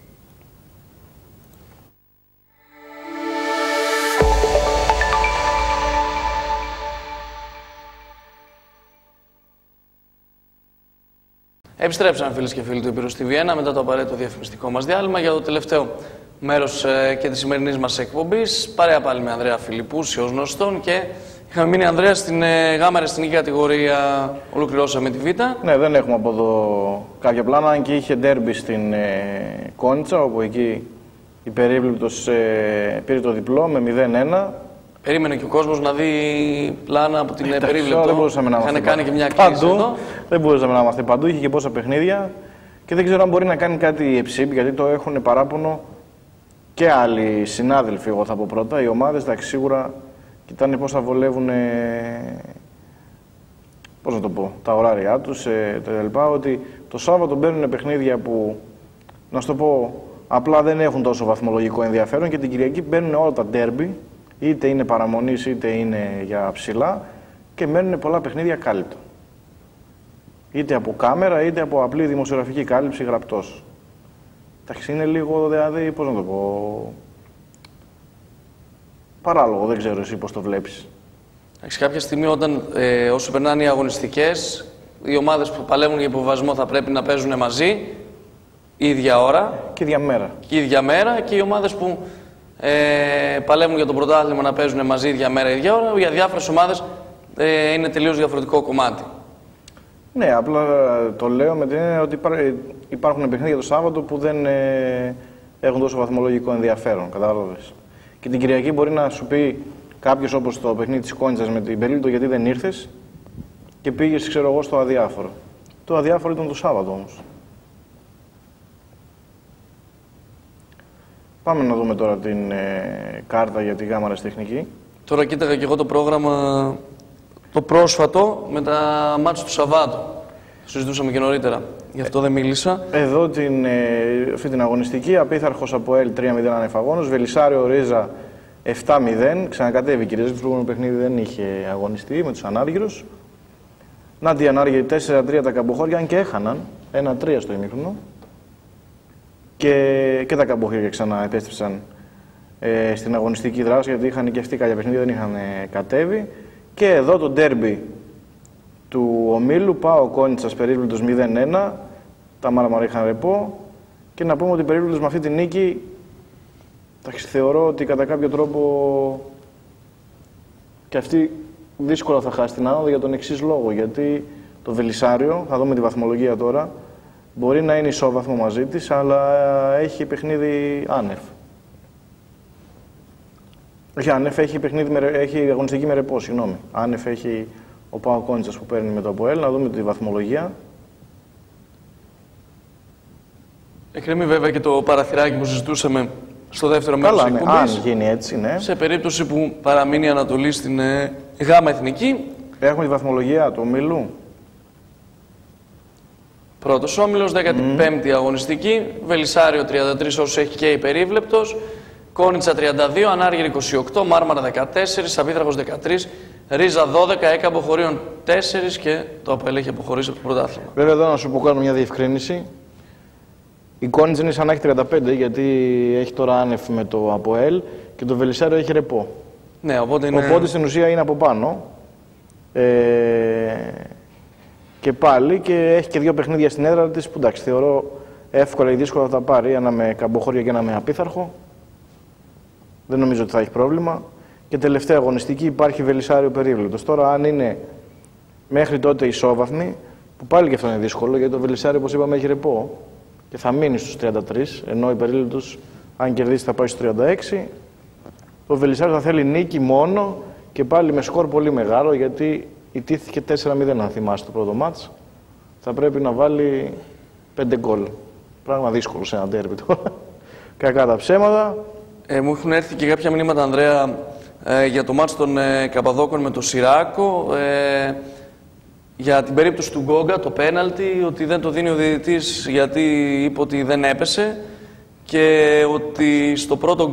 Επιστρέψαμε φίλες και φίλοι του Υπήρου στη Βιέννα μετά το απαραίτητο διαφημιστικό μας διάλειμμα για το τελευταίο μέρος και της σημερινής μας εκπομπής. Παρέα πάλι με Ανδρέα Φιλιππούση ως γνωστόν και είχαμε μείνει, Ανδρέα, στην Γ' Ερασιτεχνική κατηγορία. Ολοκληρώσαμε τη Β'. Ναι, δεν έχουμε από εδώ κάποια πλάνα, αν και είχε ντέρμπι στην Κόνιτσα, όπου εκεί η Περίβλεπτος πήρε το διπλό με 0-1. Περίμενε και ο κόσμος να δει πλάνα από την Περίβλεπτο. Δεν μπορούσαμε να είμαστε κάνει και μια κλίση εδώ. Δεν μπορούσαμε να είμαστε παντού, είχε και πόσα παιχνίδια. Και δεν ξέρω αν μπορεί να κάνει κάτι η ΕΨΥΠ, γιατί το έχουν παράπονο και άλλοι συνάδελφοι, εγώ θα πω πρώτα. Οι ομάδες, εντάξει, σίγουρα κοιτάνε πώς θα βολεύουν, πώς να το πω, τα ωράρια τους, ότι το Σάββατο μπαίνουν παιχνίδια που, να σου το πω, απλά δεν έχουν τόσο βαθμολογικό ενδιαφέρον και την Κυριακή μπαίνουν όλα τα ντέρμπι, είτε είναι παραμονής είτε είναι για ψηλά και μένουν πολλά παιχνίδια κάλυπτα. Είτε από κάμερα είτε από απλή δημοσιογραφική κάλυψη γραπτός. Εντάξει, είναι λίγο, δηλαδή, πώς να το πω, παράλογο, δεν ξέρω εσύ πώς το βλέπεις. Κάποια στιγμή όταν όσο περνάνε οι αγωνιστικές, οι ομάδες που παλεύουν για υποβιβασμό θα πρέπει να παίζουν μαζί, η ίδια ώρα. Και ίδια μέρα. Και η ίδια μέρα, και οι ομάδες που παλεύουν για το πρωτάθλημα να παίζουν μαζί ίδια μέρα, ίδια ώρα, για διάφορες ομάδες είναι τελείως διαφορετικό κομμάτι. Ναι, απλά το λέω με την έννοια ότι υπάρχουν παιχνίδια το Σάββατο που δεν έχουν τόσο βαθμολογικό ενδιαφέρον, κατάλαβες. Και την Κυριακή μπορεί να σου πει κάποιος, όπως το παιχνίδι της Κόνιτσας με την Περίβλεπτο, γιατί δεν ήρθες και πήγες, ξέρω εγώ, στο αδιάφορο. Το αδιάφορο ήταν το Σάββατο όμως. Πάμε να δούμε τώρα την κάρτα για τη Γ' Ερασιτεχνική. Τώρα κοίταγα και εγώ το πρόγραμμα το πρόσφατο με τα μάτς του Σαββάτου. Συζητούσαμε και νωρίτερα, γι' αυτό δεν μίλησα. Εδώ αυτή την αγωνιστική, Απίθαρχος από ΕΛ 3-0 ανεφαγόνος, Βελισσάριο Ρίζα 7-0, ξανακατέβηκε η Ρίζα, το προηγούμενο παιχνίδι δεν είχε αγωνιστεί με τους Ανάργυρους. Νάντια Ανάργυρη 4-3 τα Καμποχώρια, αν και έχαναν 1-3 στο ημίχρονο. Και τα Καμποχώρια ξανά επέστρεψαν στην αγωνιστική δράση, γιατί είχαν και αυτοί κάποια παιχνίδια, δεν είχαν κατέβει. Και εδώ το ντέρμπι του ομίλου, Πάο Κόνιτσας Περίβλεπτος 0-1, τα Μαραμαρά είχαν ρεπό. Και να πούμε ότι η Περίβλεπτος με αυτή τη νίκη Θεωρώ ότι κατά κάποιο τρόπο και αυτή δύσκολα θα χάσει την άνοδο για τον εξής λόγο. Γιατί το Βελισσάριο, θα δούμε τη βαθμολογία τώρα, μπορεί να είναι ισόβαθμο μαζί της, αλλά έχει παιχνίδι άνευ. Όχι άνευ, έχει αγωνιστική με ρεπό, συγγνώμη. Άνευ έχει ο Πάο Κόνιτσας που παίρνει με το ΑΠΟΕΛ. Να δούμε τη βαθμολογία. Εκκρεμεί βέβαια και το παραθυράκι που συζητούσαμε στο δεύτερο μέρος της εκπομπής. Αν γίνει έτσι, ναι. Σε περίπτωση που παραμείνει η Ανατολή στην Γάμα Εθνική. Έχουμε τη βαθμολογία του ομίλου. Πρώτος όμιλος, 15η αγωνιστική. Βελισσάριο 33, όσους έχει και υπερίβλεπτος. Κόνιτσα 32, Ανάργυρη 28, Μάρμαρα 14, Σαββίδραχος 13, Ρίζα 12, Έκαμπο Χωρίων 4 και το ΑΠΟΕΛ έχει αποχωρήσει από το πρωτάθλημα. Βέβαια, εδώ να σου πω κάνω μια διευκρίνηση. Η Κόνιτσα είναι σαν να έχει 35, γιατί έχει τώρα άνευ με το ΑΠΟΕΛ και το Βελισσάριο έχει ρεπό. Ναι, οπότε στην ουσία είναι από πάνω. Και πάλι και έχει και δύο παιχνίδια στην έδρα της που εντάξει, θεωρώ εύκολα ή δύσκολα θα τα πάρει. Ένα με Καμποχώρια και ένα με Απίθαρχο. Δεν νομίζω ότι θα έχει πρόβλημα. Και τελευταία αγωνιστική υπάρχει Βελισσάριο περίβλεπτος. Τώρα, αν είναι μέχρι τότε ισόβαθμοι, που πάλι και αυτό είναι δύσκολο, γιατί το Βελισσάριο, όπως είπαμε, έχει ρεπό και θα μείνει στους 33, ενώ η περίβλεπτος, αν κερδίσει, θα πάει στους 36. Το Βελισσάριο θα θέλει νίκη μόνο και πάλι με σκορ πολύ μεγάλο, γιατί ιτήθηκε 4-0, αν θυμάστε το πρώτο μάτς. Θα πρέπει να βάλει 5 γκολ. Πράγμα δύσκολο σε ένα ντέρμπι τώρα. Κακά τα ψέματα. Μου έχουν έρθει και κάποια μηνύματα, Ανδρέα, για το μάτς των Καπαδόκων με το Σιράκο. Για την περίπτωση του Γκόγκα, το πέναλτι, ότι δεν το δίνει ο διαιτητής γιατί είπε ότι δεν έπεσε και ότι στο πρώτο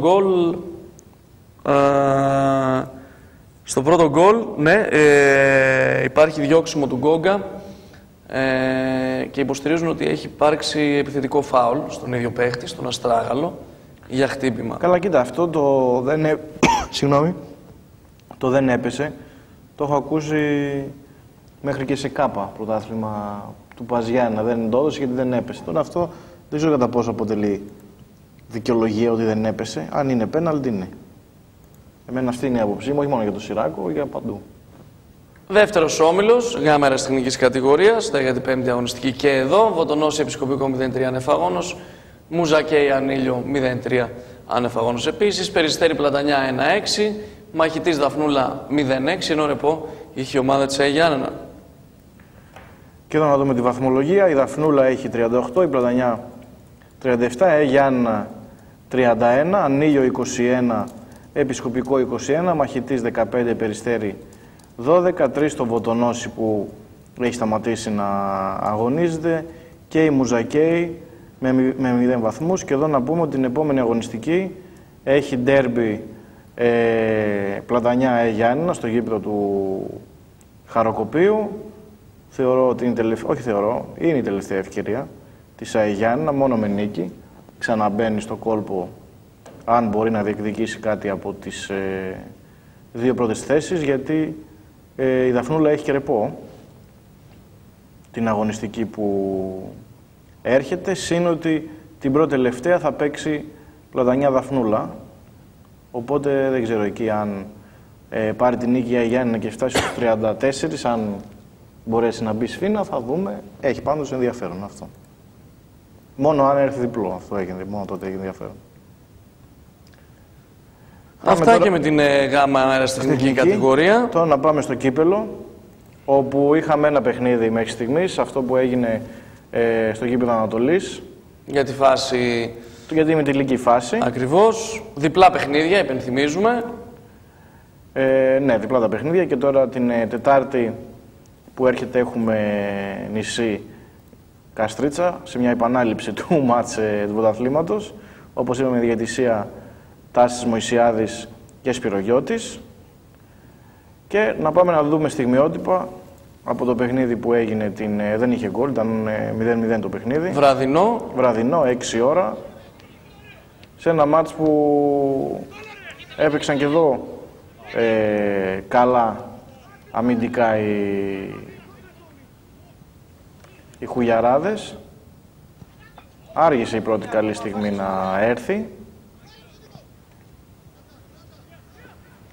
γκολ, ναι, υπάρχει διώξιμο του Γκόγκα και υποστηρίζουν ότι έχει υπάρξει επιθετικό φάουλ στον ίδιο παίχτη, στον Αστράγαλο, για χτύπημα. Καλά, κοίτα, αυτό το δεν συγγνώμη, το δεν έπεσε, το έχω ακούσει μέχρι και σε ΚΑΠΑ πρωτάθλημα του Παζιάννα. Δεν το έδωσε γιατί δεν έπεσε. Τώρα αυτό δεν ξέρω κατά πόσο αποτελεί δικαιολογία ότι δεν έπεσε. Αν είναι πέναλτι, είναι. Εμένα αυτή είναι η άποψή μου, όχι μόνο για το Σιράκο, για παντού. Δεύτερος όμιλος, γάμα αεραστεχνικής κατηγορίας, 15η αγωνιστική και εδώ. Βοτονός Επισκοπικό 0-3 ανεφαγόνος. Μουζακέι Ανήλιο 0-3 ανεφαγόνος επίσης. Περιστέρι Πλατανιά 1-6. Μαχητής Δαφνούλα 0-6. Ενώ ρεπό είχε η ομάδα της Αγιάννενα. Και εδώ να δούμε τη βαθμολογία. Η Δαφνούλα έχει 38, η Πλατανιά 37, Αγιάννενα 31, Ανήλιο 21, Επισκοπικό 21, Μαχητής 15, Περιστέρι 12, 3 το Βοτονόση που έχει σταματήσει να αγωνίζεται και η Μουζακέι με 0 βαθμούς. Και εδώ να πούμε ότι την επόμενη αγωνιστική έχει ντέρμπι Πλατανιά Αγιάννενα στο γήπεδο του Χαροκοπίου. Θεωρώ ότι είναι η τελευταία ευκαιρία της Αγιάννενα, μόνο με νίκη. Ξαναμπαίνει στο κόλπο αν μπορεί να διεκδικήσει κάτι από τις δύο πρώτες θέσεις, γιατί η Δαφνούλα έχει και ρεπό την αγωνιστική που έρχεται, σύν ότι την πρώτη τελευταία θα παίξει Πλατανιά Δαφνούλα, οπότε δεν ξέρω εκεί αν πάρει την νίκη η Αγιάννενα και φτάσει στους 34, αν μπορέσει να μπει σφήνα, θα δούμε. Έχει πάντως ενδιαφέρον αυτό. Μόνο αν έρθει διπλό αυτό έγινε, μόνο τότε έχει ενδιαφέρον. Αυτά τώρα και με την γάμα αεραστεχνική κατηγορία. Τώρα να πάμε στο κύπελο, όπου είχαμε ένα παιχνίδι μέχρι στιγμής, αυτό που έγινε στο γήπεδο Ανατολής. Για τη φάση... Γιατί με τη τελική φάση. Ακριβώς. Διπλά παιχνίδια, υπενθυμίζουμε. Ναι, διπλά τα παιχνίδια και τώρα την Τετάρτη που έρχεται έχουμε νησί Καστρίτσα, σε μια επανάληψη του μάτς του πρωταθλήματος. Όπως είπαμε, διαιτησία Τάσης Μωυσιάδης και Σπυρογιώτης. Και να πάμε να δούμε στιγμιότυπα από το παιχνίδι που έγινε, δεν είχε γκολ, ήταν 0-0 το παιχνίδι. Βραδινό, 6 ώρα. Σε ένα μάτς που έπαιξαν και εδώ καλά αμυντικά οι Χουγιαράδες. Άργησε η πρώτη καλή στιγμή να έρθει.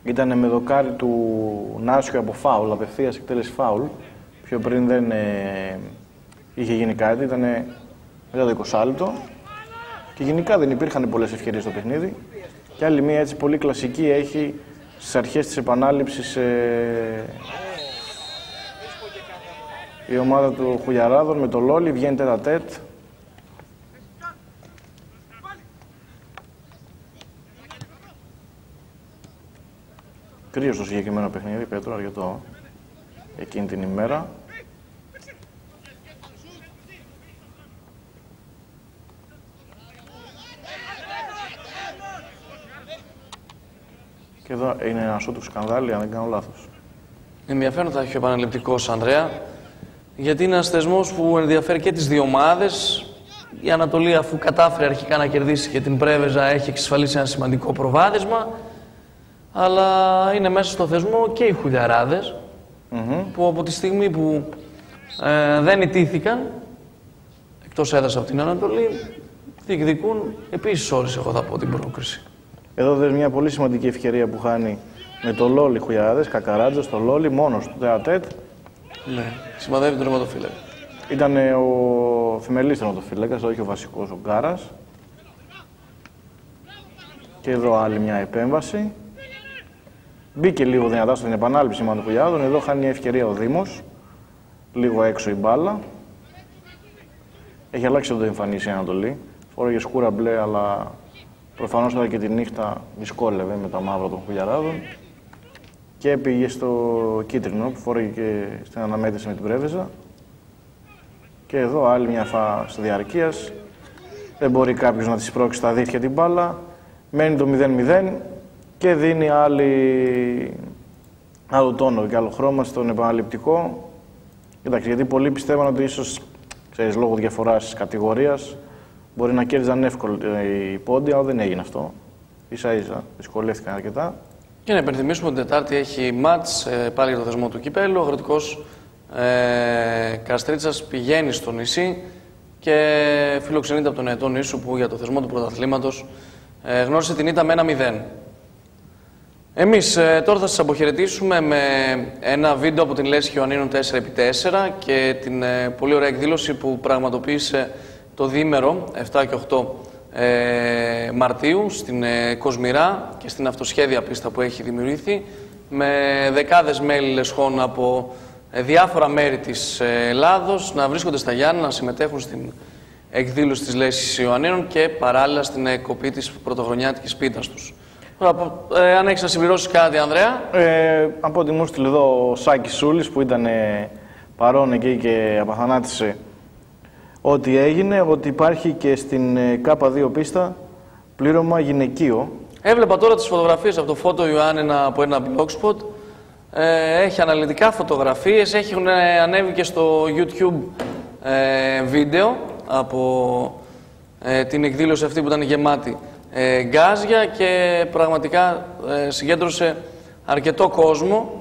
Ήταν με δοκάρι του Νάσιου από φάουλ, απευθείας εκτέλεση φάουλ. Πιο πριν δεν είχε γίνει κάτι, ήταν μετά το 20 λεπτό. Και γενικά δεν υπήρχαν πολλές ευκαιρίες στο παιχνίδι. Και άλλη μία έτσι πολύ κλασική έχει στις αρχές της επανάληψης η ομάδα του Χουλιαράδων με το Λόλι, βγαίνει τέτα-τέτ. Κρύο στο συγκεκριμένο παιχνίδι, Πέτρο, αρκετό εκείνη την ημέρα. Και εδώ είναι ένα σούτ του σκανδάλι, αν δεν κάνω λάθος. Ενδιαφέρον θα έχει ο επαναληπτικός, Ανδρέα, γιατί είναι ένας θεσμός που ενδιαφέρει και τις δύο ομάδες. Η Ανατολή, αφού κατάφερε αρχικά να κερδίσει και την Πρέβεζα, έχει εξασφαλίσει ένα σημαντικό προβάδισμα. Αλλά είναι μέσα στο θεσμό και οι Χουλιαράδες, που από τη στιγμή που δεν ιτήθηκαν, εκτός έδρας από την Ανατολή, διεκδικούν επίσης όρις, εγώ θα πω, την πρόκριση. Εδώ δες μια πολύ σημαντική ευκαιρία που χάνει με το Λόλι Χουλιαράδες, Κακαράτζος, το Λόλι, μόνος του τέτα-τέτ. Ναι, σημαδεύει τον τερματοφύλακα. Ήταν ο Θεμελής τερματοφύλακας, όχι ο βασικός, ο Γκάρας. Και εδώ άλλη μια επέμβαση. Μπήκε λίγο δυνατά στην επανάληψη με τον Χουλιαράδων. Εδώ χάνει ευκαιρία ο Δήμος. Λίγο έξω η μπάλα. Έχει αλλάξει το εμφανίσει η Ανατολή. Φόρεγε σκούρα μπλε, αλλά προφανώς τώρα και τη νύχτα δυσκόλευε με τα μαύρα των Χουλιαράδων. Και πήγε στο κίτρινο που φόρεγε και στην αναμέτρηση με την Πρέβεζα. Και εδώ άλλη μια φάση διαρκείας. Δεν μπορεί κάποιος να τη σπρώξει στα δίχτυα την μπάλα. Μένει το 0-0 και δίνει άλλο τόνο και άλλο χρώμα στον επαναληπτικό. Κοιτάξτε, γιατί πολλοί πιστεύαν ότι ίσως, ξέρεις, λόγω διαφοράς κατηγορίας μπορεί να κέρδιζαν εύκολα οι πόντοι, αλλά δεν έγινε αυτό. Ίσα-ίσα, δυσκολεύτηκαν αρκετά. Και να υπενθυμίσουμε ότι την Τετάρτη έχει μάτς πάλι για το θεσμό του κυπέλλου. Ο Αγροτικός Καστρίτσας πηγαίνει στο νησί και φιλοξενείται από τον Αετό Νήσου, που για το θεσμό του πρωταθλήματος γνώρισε την ήττα με 1-0. Εμείς τώρα θα σας αποχαιρετήσουμε με ένα βίντεο από την Λέσχη Ιωαννίνων 4x4 και την πολύ ωραία εκδήλωση που πραγματοποίησε το διήμερο 7 και 8 Μαρτίου στην Κοσμηρά και στην αυτοσχέδια πίστα που έχει δημιουργηθεί, με δεκάδες μέλη λεσχών από διάφορα μέρη της Ελλάδος να βρίσκονται στα Γιάννενα, να συμμετέχουν στην εκδήλωση της Λέσχης Ιωαννίνων και παράλληλα στην εκκοπή της πρωτοχρονιάτικης πίτας τους. Αν έχεις να συμπληρώσεις κάτι, Ανδρέα. Από ό,τι μου στείλε εδώ ο Σάκης Σούλης, που ήταν παρόν εκεί και απαθανάτησε ό,τι έγινε, ότι υπάρχει και στην K2 πίστα πλήρωμα γυναικείο. Έβλεπα τώρα τις φωτογραφίες από το Φώτο Ιωάννενα από ένα blogspot. Έχει αναλυτικά φωτογραφίες, έχουν ανέβει και στο YouTube βίντεο από την εκδήλωση αυτή που ήταν γεμάτη γκάζια και πραγματικά συγκέντρωσε αρκετό κόσμο,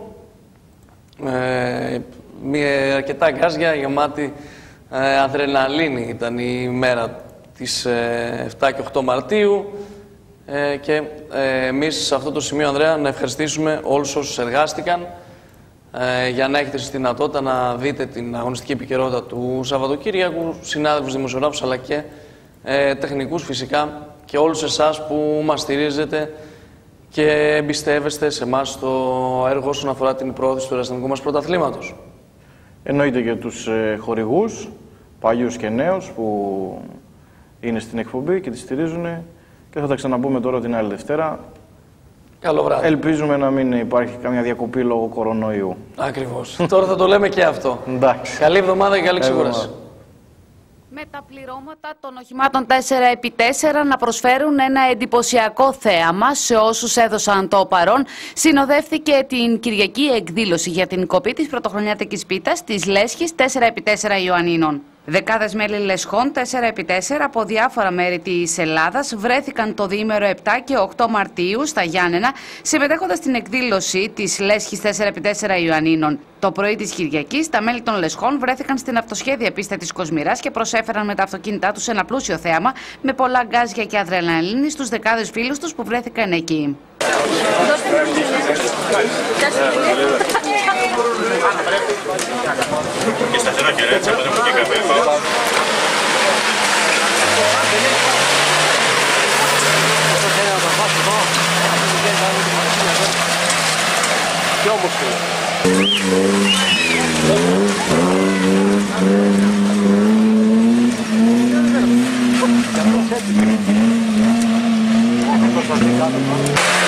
αρκετά γκάζια, γεμάτη αδρεναλίνη. Ήταν η μέρα της 7 και 8 Μαρτίου και εμείς σε αυτό το σημείο, Ανδρέα, να ευχαριστήσουμε όλους όσους εργάστηκαν για να έχετε στη δυνατότητα να δείτε την αγωνιστική επικαιρότητα του Σαββατοκύριακου, συνάδελφους δημοσιογράφους αλλά και τεχνικούς φυσικά, και όλους εσάς που μας στηρίζετε και εμπιστεύεστε σε εμάς στο έργο όσον αφορά την πρόθεση του ερασιτεχνικού μας πρωταθλήματος. Εννοείται και τους χορηγούς, παλιούς και νέους, που είναι στην εκπομπή και τη στηρίζουν, και θα τα ξαναπούμε τώρα την άλλη Δευτέρα. Καλό βράδυ. Ελπίζουμε να μην υπάρχει καμιά διακοπή λόγω κορονοϊού. Ακριβώς. Τώρα θα το λέμε και αυτό. Εντάξει. Καλή εβδομάδα και καλή ξεκούραση. Με τα πληρώματα των οχημάτων 4x4 να προσφέρουν ένα εντυπωσιακό θέαμα σε όσους έδωσαν το παρόν, συνοδεύτηκε την Κυριακή εκδήλωση για την κοπή της πρωτοχρονιάτικης πίτας της Λέσχης 4x4 Ιωαννίνων. Δεκάδες μέλη λεσχών 4x4 από διάφορα μέρη της Ελλάδας βρέθηκαν το διήμερο 7 και 8 Μαρτίου στα Γιάννενα, συμμετέχοντας στην εκδήλωση της Λέσχης 4x4 Ιωαννίνων. Το πρωί της Κυριακής, τα μέλη των λεσχών βρέθηκαν στην αυτοσχέδια πίστα της Κοσμηράς και προσέφεραν με τα αυτοκίνητά τους ένα πλούσιο θέαμα με πολλά γκάζια και αδρεναλίνη στους δεκάδες φίλους τους που βρέθηκαν εκεί. Και σταθερό χέρι, έτσι, από το που και καφέ. Κι όμως είναι.